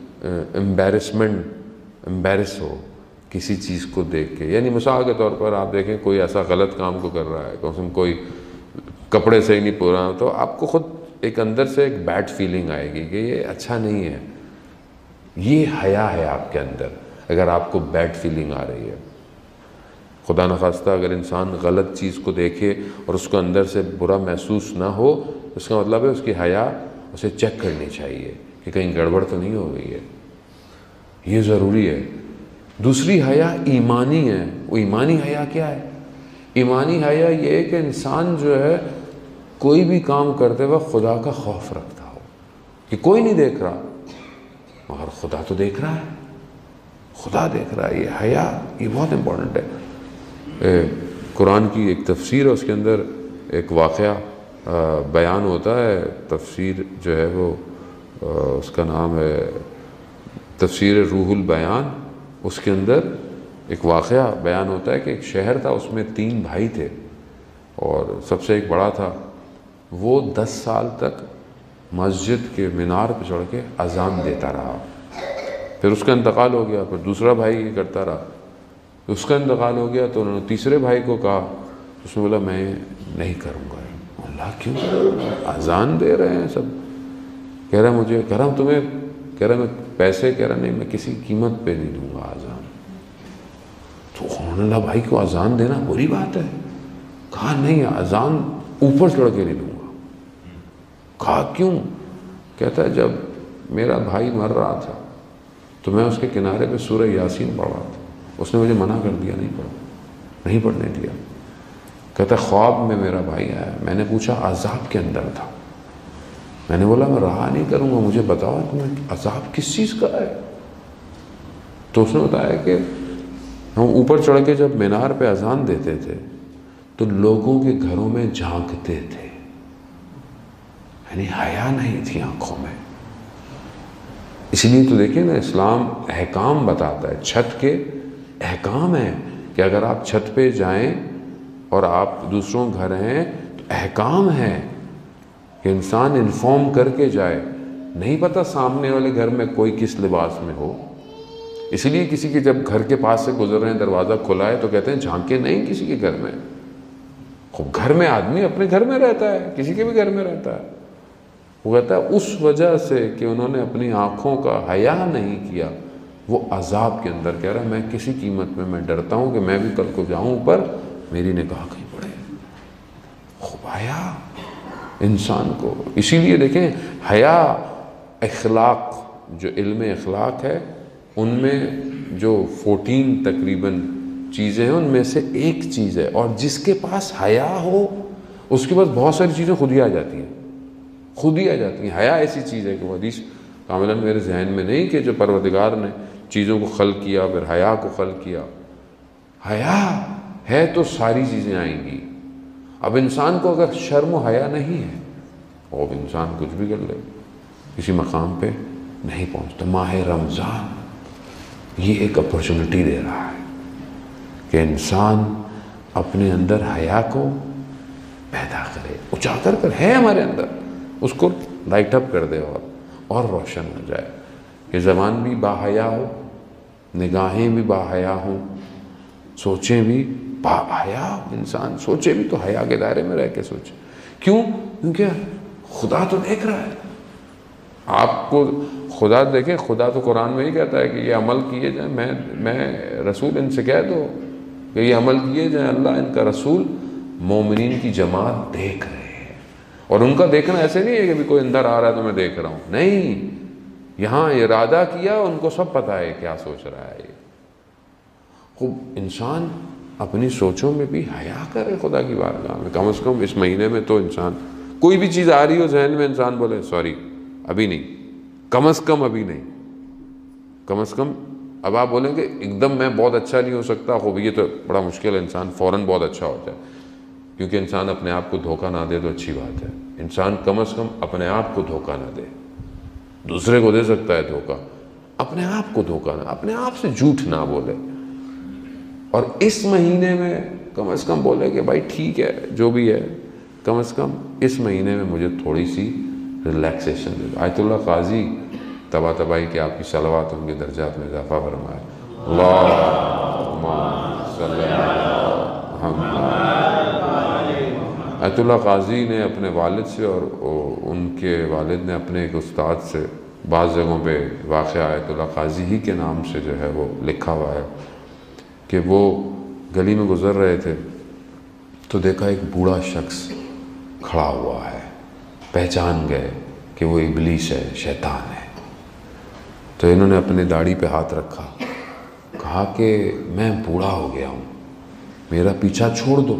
امبیرس ہو کسی چیز کو دیکھ کے۔ یعنی مثال کے طور پر آپ دیکھیں کوئی ایسا غلط کام کو کر رہا ہے، کوئی کپڑے صحیح نہیں پو رہا، تو آپ کو خود ایک اندر سے ایک بیڈ فیلنگ آئے گی کہ یہ اچھا نہیں ہے۔ یہ حیا ہے آپ کے اندر اگر آپ کو بیڈ فیلنگ آ رہی ہے۔ خدا نخواستہ اگر انسان غلط چیز کو دیکھے اور اس کو اندر سے برا محسوس نہ ہو، اس کا مطلب ہے اس کی حیا اسے چیک کرنی چاہیے کہ کہیں گڑبڑ تو نہیں ہو گئی ہے، یہ ضروری ہے۔ دوسری حیا ایمانی ہے۔ وہ ایمانی حیا کیا ہے؟ ایمانی حیا یہ ہے کہ انسان جو ہے کوئی بھی کام کرتے وقت خدا کا خوف رکھتا ہو کہ کوئی نہیں دیکھ رہا مگر خدا تو دیکھ رہا ہے، خدا دیکھ رہا ہے۔ یہ حیا یہ بہت امپورٹنٹ ہے۔ قرآن کی ایک تفسیر ہے، اس کے اندر ایک واقعہ بیان ہوتا ہے۔ تفسیر جو ہے وہ اس کا نام ہے تفسیر روح البیان۔ اس کے اندر ایک واقعہ بیان ہوتا ہے کہ ایک شہر تھا، اس میں 3 بھائی تھے اور سب سے ایک بڑا تھا۔ وہ 10 سال تک مسجد کے مینار پہ چڑھ کے اذان دیتا رہا، پھر اس کا انتقال ہو گیا، پھر دوسرا بھائی یہ کرتا رہا، اس کا انتقال ہو گیا تو انہوں نے تیسرے بھائی کو کہا، اس نے بولا میں نہیں کروں گا۔ اللہ کیوں؟ اذان دے رہے ہیں سب، کہہ رہا مجھے، کہہ رہا تمہیں، کہہ رہا میں پیسے، کہہ رہا نہیں میں کسی قیمت پہ نہیں دوں گا اذان۔ تو اللہ بھائی کو اذان دینا بری بات ہے؟ کہا نہیں، اذان اوپر چڑھ کے نہیں دوں گا۔ کہا کیوں؟ کہتا ہے جب میرا بھائی مر رہا تھا تو میں اس کے کنارے پہ سورہ یاسین پڑھ رہا تھا، اس نے مجھے منع کر دیا، نہیں پڑھنے دیا۔ کہتا ہے خواب میں میرا بھائی آیا، میں نے پوچھا عذاب کے اندر تھا، میں نے بولا میں رہا نہیں کروں گا، مجھے بتاؤ تمہیں عذاب کس چیز کا ہے؟ تو اس نے بتایا کہ ہم اوپر چڑھ کے جب مینار پہ اذان دیتے تھے تو لوگوں کے گھروں میں جھانکتے تھے، یعنی حیا نہیں تھی آنکھوں میں۔ اس لیے تو دیکھیں نا، اسلام احکام بتاتا ہے، چھت کے احکام ہیں کہ اگر آپ چھت پہ جائیں اور آپ دوسروں گھر ہیں تو احکام ہے کہ انسان انفارم کر کے جائے، نہیں پتہ سامنے والے گھر میں کوئی کس لباس میں ہو۔ اس لیے کسی کے جب گھر کے پاس سے گزر رہے ہیں دروازہ کھلا ہے تو کہتے ہیں جھانکے نہیں کسی کے گھر میں۔ خوب گھر میں آدمی اپنے گھر میں رہتا ہے، کسی کے بھی گھر میں رہتا ہے۔ وہ کہتا ہے اس وجہ سے کہ انہوں نے اپنی آنکھوں کا حیا نہیں کیا، وہ عذاب کے اندر، کہہ رہا ہے میں کسی قیمت میں ڈرتا ہوں کہ میں بھی کل کو جاؤں اوپر میری نگاہ کہیں پڑے۔ خوب حیا انسان کو، اسی لیے دیکھیں حیا اخلاق، جو علم اخلاق ہے ان میں جو 14 تقریباً چیزیں ہیں ان میں سے ایک چیز ہے، اور جس کے پاس حیا ہو اس کے پاس بہت ساری چیزیں خود ہی آ جاتی ہیں، خود ہی آ جاتی ہیں۔ حیا ایسی چیز ہے کہ وہ حدیث کاملاً میرے ذہن میں نہیں کہ جو پروردگار نے چیزوں کو خلق کیا پھر حیا کو خلق کیا۔ حیا ہے تو ساری چیزیں آئیں گی۔ اب انسان کو اگر شرم و حیا نہیں ہے، اب انسان کچھ بھی کر لے، کسی مقام پہ نہیں پہنچتا۔ ماہ رمضان یہ ایک اپرچونٹی دے رہا ہے کہ انسان اپنے اندر حیا کو پیدا کرے، اجاگر کر، ہے ہمارے اندر، اس کو لائٹ اپ کر دے اور روشن ہو جائے، کہ زبان بھی باحیا ہو، نگاہیں بھی باحیا ہوں، سوچیں بھی باحیا، انسان سوچے بھی تو حیا کے دائرے میں رہ کے سوچے۔ کیوں؟ کیونکہ خدا تو دیکھ رہا ہے آپ کو۔ خدا دیکھے، خدا تو قرآن میں ہی کہتا ہے کہ یہ عمل کیے جائیں، میں رسول ان سے کہہ دو کہ یہ عمل کیے جائیں، اللہ ان کا رسول مومنین کی جماعت دیکھ رہے ہیں۔ اور ان کا دیکھنا ایسے نہیں ہے کہ بھی کوئی اندر آ رہا ہے تو میں دیکھ رہا ہوں، نہیں، یہاں ارادہ کیا، ان کو سب پتہ ہے کیا سوچ رہا ہے۔ خوب انسان اپنی سوچوں میں بھی حیا کرے خدا کی بارگاہ میں، کم از کم اس مہینے میں تو انسان کوئی بھی چیز آ رہی ہو ذہن میں، انسان بولے سوری ابھی نہیں، کم از کم ابھی نہیں، کم از کم۔ اب آپ بولیں کہ ایک دم میں بہت اچھا نہیں ہو سکتا، خوب یہ تو بڑا مشکل ہے، انسان فوراً بہت اچھا ہو جائے، کیونکہ انسان اپنے آپ کو دھوکہ نہ دے تو اچھی بات ہے۔ انسان کم از کم اپنے آپ کو دھوکہ نہ دے، دوسرے کو دے سکتا ہے دھوکہ، اپنے آپ کو دھوکہ نہ، اپنے آپ سے جھوٹ نہ بولے۔ اور اس مہینے میں کم از کم بولے کہ بھائی ٹھیک ہے جو بھی ہے، کم از کم اس مہینے میں مجھے تھوڑی سی ریلیکسیشن دے دو۔ آیت اللہ قاضی تبا تبائی کہ آپ کی صلوات ان کے درجات میں اضافہ فرمائے۔ اللہم صلی اللہ محمد۔ آیت اللہ قاضی نے اپنے والد سے اور ان کے والد نے اپنے ایک استاد سے، بعض جگہوں پہ واقعہ آیت اللہ قاضی ہی کے نام سے جو ہے وہ لکھا ہوا ہے کہ وہ گلی میں گزر رہے تھے تو دیکھا ایک بوڑھا شخص کھڑا ہوا ہے، پہچان گئے کہ وہ ابلیس ہے، شیطان ہے۔ تو انہوں نے اپنے داڑھی پہ ہاتھ رکھا، کہا کہ میں بوڑھا ہو گیا ہوں، میرا پیچھا چھوڑ دو۔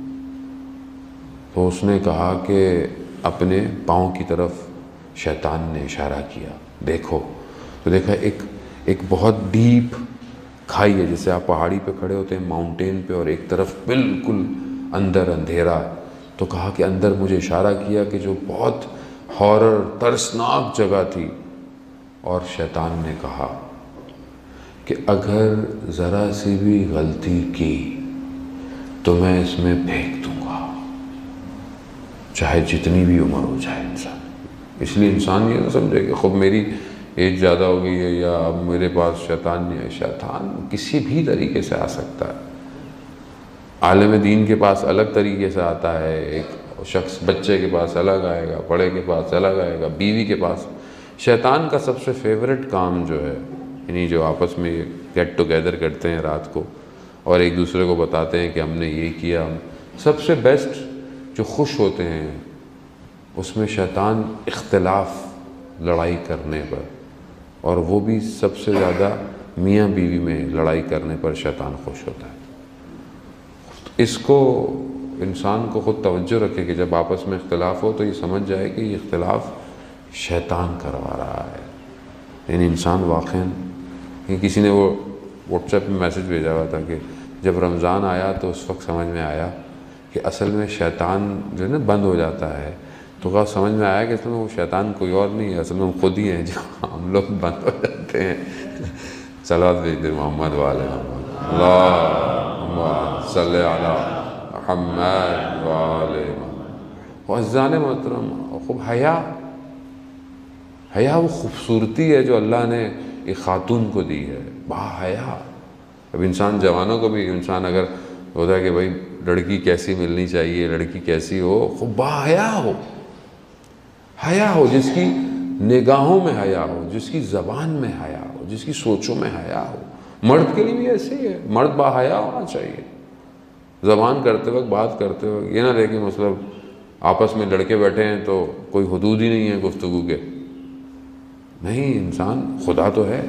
تو اس نے کہا کہ اپنے پاؤں کی طرف شیطان نے اشارہ کیا، دیکھو۔ تو دیکھا ایک بہت ڈیپ کھائی ہے، جیسے آپ پہاڑی پہ کھڑے ہوتے ہیں ماؤنٹین پہ، اور ایک طرف بالکل اندر اندھیرا ہے۔ تو کہا کہ اندر مجھے اشارہ کیا کہ جو بہت ہارر ترسناک جگہ تھی، اور شیطان نے کہا کہ اگر ذرا سی بھی غلطی کی تو میں اس میں پھینک دوں گا، چاہے جتنی بھی عمر ہو جائے انسان۔ اس لیے انسان یہ نہ سمجھے کہ خود میری ایج زیادہ ہو گئی ہے یا اب میرے پاس شیطان نہیں ہے۔ شیطان کسی بھی طریقے سے آ سکتا ہے۔ عالم دین کے پاس الگ طریقے سے آتا ہے، ایک شخص بچے کے پاس الگ آئے گا، بڑے کے پاس الگ آئے گا، بیوی کے پاس۔ شیطان کا سب سے فیورٹ کام جو ہے، یعنی جو آپس میں گیٹ ٹوگیدر کرتے ہیں رات کو اور ایک دوسرے کو بتاتے ہیں کہ ہم نے یہ کیا، سب سے بیسٹ جو خوش ہوتے ہیں اس میں شیطان اختلاف، لڑائی کرنے پر، اور وہ بھی سب سے زیادہ میاں بیوی میں لڑائی کرنے پر شیطان خوش ہوتا ہے۔ اس کو انسان کو خود توجہ رکھے کہ جب آپس میں اختلاف ہو تو یہ سمجھ جائے کہ یہ اختلاف شیطان کروا رہا ہے۔ یعنی انسان واقعاً، کسی نے وہ واٹس ایپ میں میسج بھیجا ہوا تھا کہ جب رمضان آیا تو اس وقت سمجھ میں آیا کہ اصل میں شیطان جو ہے نا بند ہو جاتا ہے، تو سمجھ میں آیا کہ اصل میں وہ شیطان کوئی اور نہیں ہے، اصل میں ہم خود ہی ہیں جو ہم لوگ بند ہو جاتے ہیں۔ صلوات بھیج دیں محمد والے محمد، اللہم صلی علی محمد والے محمد۔ عزیزان محترم، خوب حیا وہ خوبصورتی ہے جو اللہ نے ایک خاتون کو دی ہے، با حیا۔ اب انسان جوانوں کو بھی، انسان اگر ہوتا ہے کہ بھائی لڑکی کیسی ملنی چاہیے، لڑکی کیسی ہو، خوب با حیا ہو، جس کی نگاہوں میں حیا ہو، جس کی زبان میں حیا ہو، جس کی سوچوں میں حیا ہو۔ مرد کے لیے بھی ایسے ہی ہے، مرد با حیا ہونا چاہیے، زبان کرتے وقت، بات کرتے وقت یہ نہ دیکھیں مطلب آپس میں لڑکے بیٹھے ہیں تو کوئی حدود ہی نہیں ہے گفتگو کے، نہیں، انسان خدا تو ہے۔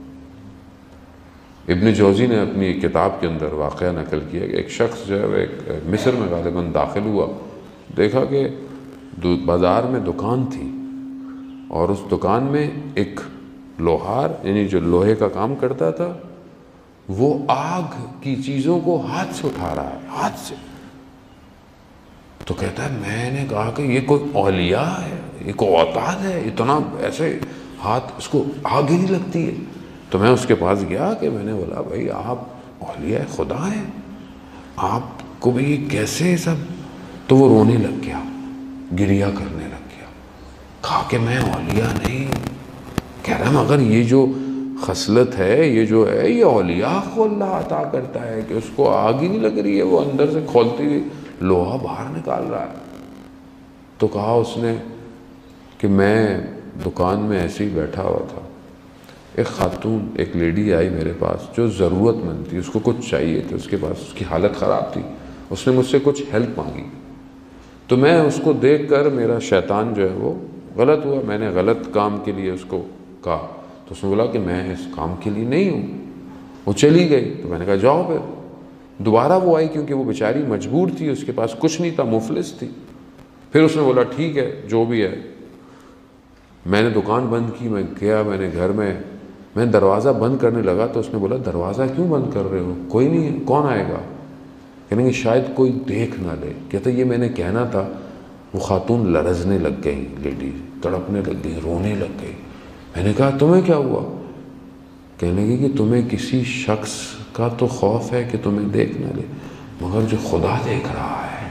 ابن جوزی نے اپنی ایک کتاب کے اندر واقعہ نقل کیا کہ ایک شخص جو ہے وہ ایک مصر میں غالباً داخل ہوا، دیکھا کہ بازار میں دکان تھی، اور اس دکان میں ایک لوہار، یعنی جو لوہے کا کام کرتا تھا، وہ آگ کی چیزوں کو ہاتھ سے اٹھا رہا ہے، ہاتھ سے۔ تو کہتا ہے میں نے کہا کہ یہ کوئی اولیاء ہے، یہ کوئی اوتاد ہے، اتنا ایسے ہاتھ، اس کو آگ ہی نہیں لگتی ہے۔ تو میں اس کے پاس گیا کہ میں نے بولا بھائی آپ اولیاء خدا ہیں، آپ کو بھی کیسے سب تو وہ رونے لگ گیا، گریا کرنے لگ گیا. کہا کہ میں اولیاء نہیں. کہہ رہا مگر یہ جو خصلت ہے، یہ جو ہے، یہ اولیاء کو اللہ عطا کرتا ہے کہ اس کو آگ ہی نہیں لگ رہی ہے، وہ اندر سے کھولتی ہوئی لوہا باہر نکال رہا ہے. تو کہا اس نے کہ میں دکان میں ایسے ہی بیٹھا ہوا تھا، ایک خاتون، ایک لیڈی آئی میرے پاس جو ضرورت مند تھی، اس کو کچھ چاہیے تھا، اس کے پاس اس کی حالت خراب تھی، اس نے مجھ سے کچھ ہیلپ مانگی. تو میں اس کو دیکھ کر میرا شیطان جو ہے وہ غلط ہوا، میں نے غلط کام کے لیے اس کو کہا. تو اس نے بولا کہ میں اس کام کے لیے نہیں ہوں. وہ چلی گئی. تو میں نے کہا جاؤ. پھر دوبارہ وہ آئی کیونکہ وہ بیچاری مجبور تھی، اس کے پاس کچھ نہیں تھا، مفلس تھی. پھر اس نے بولا ٹھیک ہے جو بھی ہے. میں نے دکان بند کی، میں گیا، میں نے گھر میں دروازہ بند کرنے لگا تو اس نے بولا دروازہ کیوں بند کر رہے ہو؟ کوئی نہیں ہے، کون آئے گا؟ کہنے کہ شاید کوئی دیکھ نہ لے. کہتا یہ میں نے کہنا تھا. وہ خاتون لرزنے لگ گئی، لیڈی تڑپنے لگ گئی، رونے لگ گئی. میں نے کہا تمہیں کیا ہوا؟ کہنے لگی کہ تمہیں کسی شخص کا تو خوف ہے کہ تمہیں دیکھ نہ لے، مگر جو خدا دیکھ رہا ہے.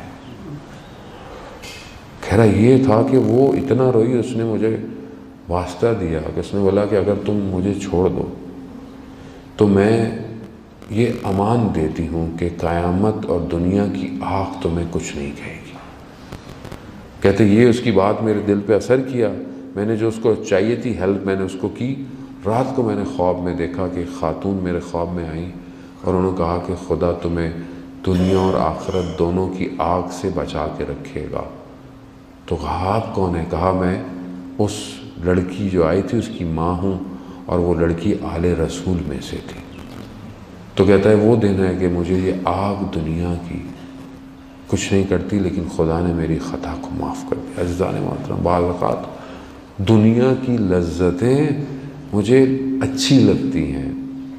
کہہ رہا یہ تھا کہ وہ اتنا روئی، اس نے مجھے واسطہ دیا کہ اس نے بولا کہ اگر تم مجھے چھوڑ دو تو میں یہ امان دیتی ہوں کہ قیامت اور دنیا کی آنکھ تمہیں کچھ نہیں کہے گی. کہتے یہ اس کی بات میرے دل پہ اثر کیا. میں نے جو اس کو چاہیے تھی ہیلپ میں نے اس کو کی. رات کو میں نے خواب میں دیکھا کہ خاتون میرے خواب میں آئیں اور انہوں نے کہا کہ خدا تمہیں دنیا اور آخرت دونوں کی آگ سے بچا کے رکھے گا. تو کہا آپ کون ہے؟ کہا میں اس لڑکی جو آئی تھی اس کی ماں ہوں، اور وہ لڑکی آل رسول میں سے تھی. تو کہتا ہے وہ دن ہے کہ مجھے یہ آگ دنیا کی کچھ نہیں کرتی، لیکن خدا نے میری خطا کو معاف کر دیا. عزیزان محترم، بعض اوقات دنیا کی لذتیں مجھے اچھی لگتی ہیں،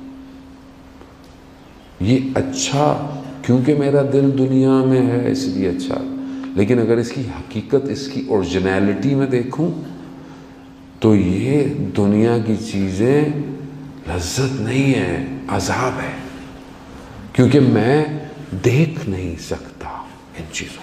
یہ اچھا کیونکہ میرا دل دنیا میں ہے اس لیے اچھا. لیکن اگر اس کی حقیقت، اس کی اوریجنیلٹی میں دیکھوں تو یہ دنیا کی چیزیں لذت نہیں ہے، عذاب ہے، کیونکہ میں دیکھ نہیں سکتا ان چیزوں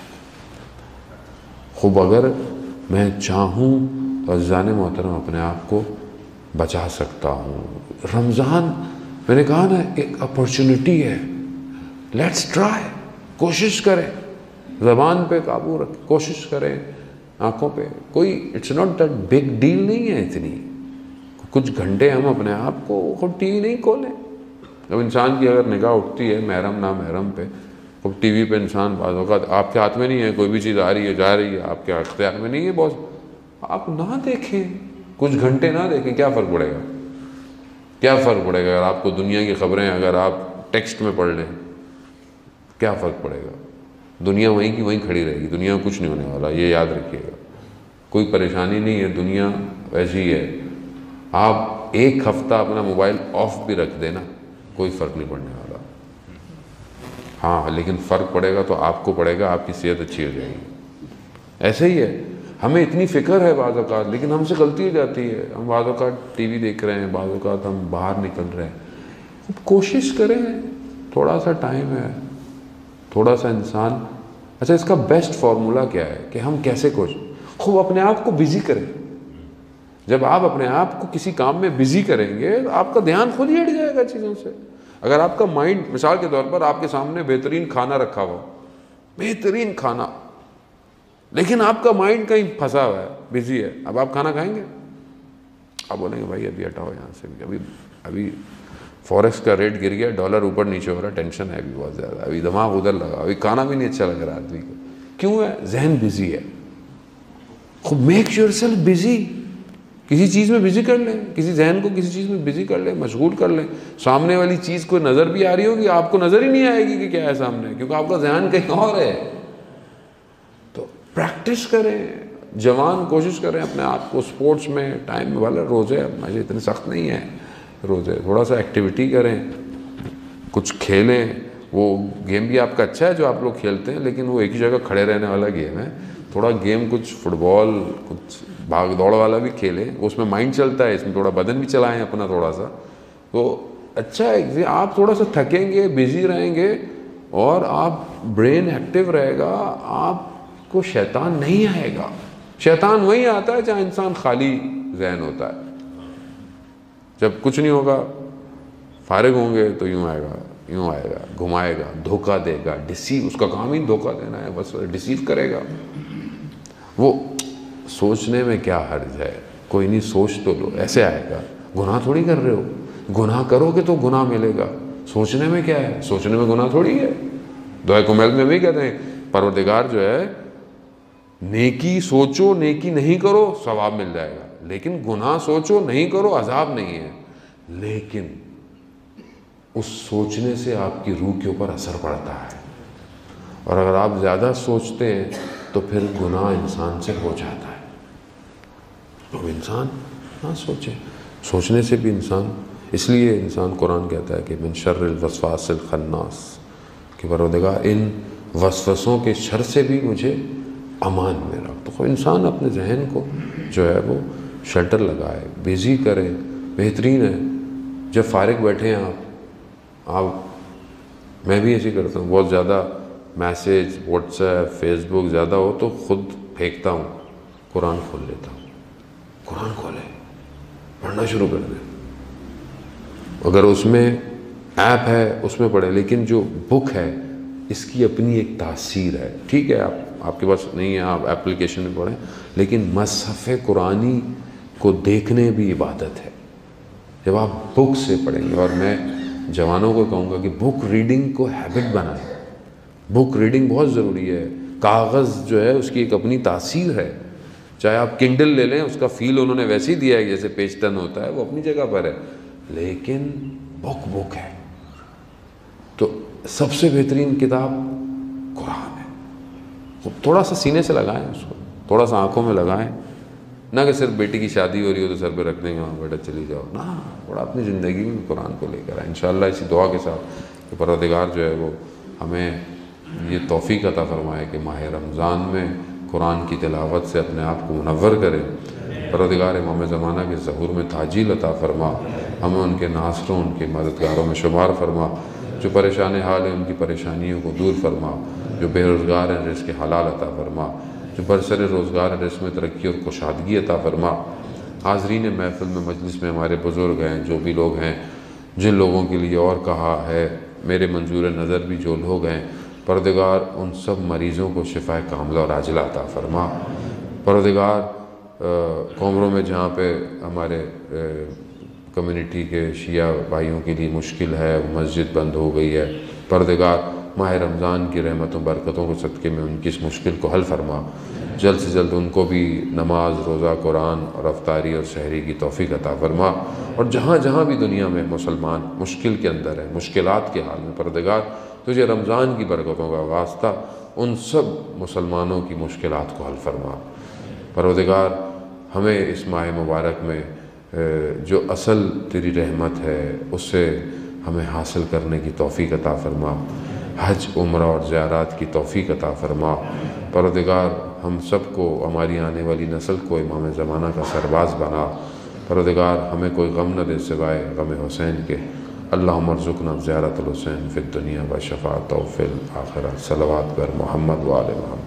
کو. خوب اگر میں چاہوں تو عزیزان محترم اپنے آپ کو بچا سکتا ہوں. رمضان میں نے کہا نا ایک اپرچونٹی ہے. لیٹس ٹرائی، کوشش کریں، زبان پہ قابو رکھ، کوشش کریں، آنکھوں پہ کوئی it's not that big deal نہیں ہے اتنی. کچھ گھنٹے ہم اپنے آپ کو خود ٹی وی نہیں کھولیں. اب انسان کی اگر نگاہ اٹھتی ہے محرم نامحرم پہ، خود ٹی وی پہ انسان بعض اوقات آپ کے ہاتھ میں نہیں ہے، کوئی بھی چیز آ رہی ہے جا رہی ہے، آپ کے اختیار میں نہیں ہے بہت، آپ نہ دیکھیں، کچھ گھنٹے نہ دیکھیں. کیا فرق پڑے گا؟ کیا فرق پڑے گا اگر آپ کو دنیا کی خبریں اگر آپ ٹیکسٹ میں پڑھ لیں؟ کیا فرق پڑے گا؟ دنیا وہیں کی وہیں کھڑی رہے گی، دنیا میں کچھ نہیں ہونے والا، یہ یاد رکھیے گا. کوئی پریشانی نہیں ہے، دنیا ویسی ہی ہے. آپ ایک ہفتہ اپنا موبائل آف بھی رکھ دینا، کوئی فرق نہیں پڑنے والا. ہاں لیکن فرق پڑے گا تو آپ کو پڑے گا، آپ کی صحت اچھی ہو جائے گی. ایسے ہی ہے، ہمیں اتنی فکر ہے بعض اوقات، لیکن ہم سے غلطی ہو جاتی ہے. ہم بعض اوقات ٹی وی دیکھ رہے ہیں، بعض اوقات ہم باہر نکل رہے ہیں. کوشش کریں، تھوڑا سا ٹائم ہے، تھوڑا سا انسان. اچھا اس کا بیسٹ فارمولا کیا ہے کہ ہم کیسے خوب اپنے آپ کو بزی کریں. جب آپ اپنے آپ کو کسی کام میں بزی کریں گے آپ کا دھیان خود ہی ہٹ جائے گا چیزوں سے. اگر آپ کا مائنڈ مثال کے طور پر آپ کے سامنے بہترین کھانا رکھا ہوا، بہترین کھانا، لیکن آپ کا مائنڈ کہیں پھنسا ہوا ہے، بزی ہے، اب آپ کھانا کھائیں گے؟ آپ بولیں گے بھائی ابھی ہٹاؤ یہاں سے، ابھی فوریکس کا ریٹ گر گیا، ڈالر اوپر نیچے ہو رہا ہے، ٹینشن ہے ابھی بہت زیادہ، ابھی دماغ ادھر لگا، ابھی کھانا بھی نہیں اچھا لگ رہا آدمی کو. کیوں ہے؟ ذہن بزی ہے. خود میک یور سیلف بزی، کسی چیز میں بزی کر لیں، کسی ذہن کو کسی چیز میں بزی کر لیں، مشغول کر لیں. سامنے والی چیز کو نظر بھی آ رہی ہوگی، آپ کو نظر ہی نہیں آئے گی کہ کیا ہے سامنے، کیونکہ آپ کا ذہن کہیں اور ہے. تو پریکٹس کریں، جوان کوشش کریں اپنے آپ کو سپورٹس میں ٹائم والا. روزے مجھے اتنے سخت نہیں ہے، روزے تھوڑا سا ایکٹیویٹی کریں، کچھ کھیلیں. وہ گیم بھی آپ کا اچھا ہے جو آپ لوگ کھیلتے ہیں، لیکن وہ ایک ہی جگہ کھڑے رہنے والا گیم ہے. تھوڑا گیم کچھ فٹ بال، کچھ بھاگ دوڑ والا بھی کھیلیں، اس میں مائنڈ چلتا ہے، اس میں تھوڑا بدن بھی چلائیں اپنا تھوڑا سا. تو اچھا ہے، آپ تھوڑا سا تھکیں گے، بزی رہیں گے، اور آپ برین ایکٹیو رہے گا، آپ کو شیطان نہیں آئے گا. شیطان وہی آتا ہے جہاں انسان خالی ذہن ہوتا ہے. جب کچھ نہیں ہوگا، فارغ ہوں گے تو یوں آئے گا، گھمائے گا، دھوکہ دے گا، ڈسیو. اس کا کام ہی دھوکہ دینا ہے، بس ڈسیو کرے گا. وہ سوچنے میں کیا حرج ہے، کوئی نہیں سوچ تو لو، ایسے آئے گا. گناہ تھوڑی کر رہے ہو، گناہ کرو گے تو گناہ ملے گا. سوچنے میں کیا ہے، سوچنے میں گناہ تھوڑی ہے. دعائے کمیل میں بھی کہتے ہیں پروردگار جو ہے نیکی سوچو نیکی نہیں کرو ثواب مل جائے گا، لیکن گناہ سوچو نہیں کرو عذاب نہیں ہے. لیکن اس سوچنے سے آپ کی روح کے اوپر اثر پڑتا ہے، اور اگر آپ زیادہ سوچتے ہیں تو پھر گناہ انسان سے ہو جاتا ہے. تو انسان نہ سوچے، سوچنے سے بھی انسان. اس لیے انسان قرآن کہتا ہے کہ من شر الوسواس الخناس، کہ پروردگار ان وسوسوں کے شر سے بھی مجھے امان میں رکھ. تو انسان اپنے ذہن کو جو ہے وہ شلٹر لگائے، بیزی کرے. بہترین ہے جب فارغ بیٹھے ہیں آپ میں بھی ایسے کرتا ہوں. بہت زیادہ message WhatsApp Facebook زیادہ ہو تو خود پھینکتا ہوں، قرآن کھول لیتا ہوں. قرآن کھولے، پڑھنا شروع کر دیں. اگر اس میں ایپ ہے اس میں پڑھیں، لیکن جو بک ہے اس کی اپنی ایک تاثیر ہے. ٹھیک ہے آپ کے پاس نہیں ہے، آپ اپلیکیشن میں پڑھیں، لیکن مصحف قرآنی کو دیکھنے بھی عبادت ہے جب آپ بک سے پڑھیں گے. اور میں جوانوں کو کہوں گا کہ بک ریڈنگ کو ہیبٹ بنائیں. بک ریڈنگ بہت ضروری ہے. کاغذ جو ہے اس کی ایک اپنی تاثیر ہے. چاہے آپ کنڈل لے لیں، اس کا فیل انہوں نے ویسے ہی دیا ہے جیسے پیج ٹرن ہوتا ہے، وہ اپنی جگہ پر ہے، لیکن بک ہے. تو سب سے بہترین کتاب قرآن ہے. تھوڑا سا سینے سے لگائیں اس کو، تھوڑا سا آنکھوں میں لگائیں. نہ کہ صرف بیٹی کی شادی ہو رہی ہو تو سر پہ رکھ دیں گے ہاں بیٹا چلی جاؤ. نہ، تھوڑا اپنی زندگی میں قرآن کو لے کر آئیں. انشاءاللہ اسی دعا کے ساتھ کہ پروردگار جو ہے وہ ہمیں یہ توفیق عطا فرمائے کہ ماہ رمضان میں قرآن کی تلاوت سے اپنے آپ کو منور کرے. پروردگار امام زمانہ کے ظہور میں تعجیل عطا فرما، ہمیں ان کے ناصروں ان کے مددگاروں میں شمار فرما. جو پریشان حال ہیں ان کی پریشانیوں کو دور فرما. جو بے روزگار ہیں رزق حلال عطا فرما. جو برسر روزگار ہیں رزق میں ترقی اور کشادگی عطا فرما. حاضرین محفل میں مجلس میں ہمارے بزرگ ہیں، جو بھی لوگ ہیں، جن لوگوں کے لیے اور کہا ہے میرے منظور نظر بھی جو لوگ ہیں، پروردگار ان سب مریضوں کو شفا کاملہ اور عاجلہ عطا فرما. پروردگار قوموں میں جہاں پہ ہمارے کمیونٹی کے شیعہ بھائیوں کے لیے مشکل ہے، مسجد بند ہو گئی ہے، پروردگار ماہ رمضان کی رحمتوں برکتوں کے صدقے میں ان کی اس مشکل کو حل فرما. جلد سے جلد ان کو بھی نماز روزہ قرآن اور افطاری اور سحری کی توفیق عطا فرما. اور جہاں جہاں بھی دنیا میں مسلمان مشکل کے اندر ہے، مشکلات کے حال میں، پروردگار تجھے رمضان کی برکتوں کا واسطہ ان سب مسلمانوں کی مشکلات کو حل فرما. پروردگار ہمیں اس ماہ مبارک میں جو اصل تیری رحمت ہے اس سے ہمیں حاصل کرنے کی توفیق عطا فرما. حج عمرہ اور زیارات کی توفیق عطا فرما. پروردگار ہم سب کو، ہماری آنے والی نسل کو امام زمانہ کا سرباز بنا. پروردگار ہمیں کوئی غم نہ دے سوائے غم حسین کے. اللہم ارزقنا زیارت الحسین فی الدنیا و شفاعتہ فی الآخرہ. صلوات بر محمد و آل محمد.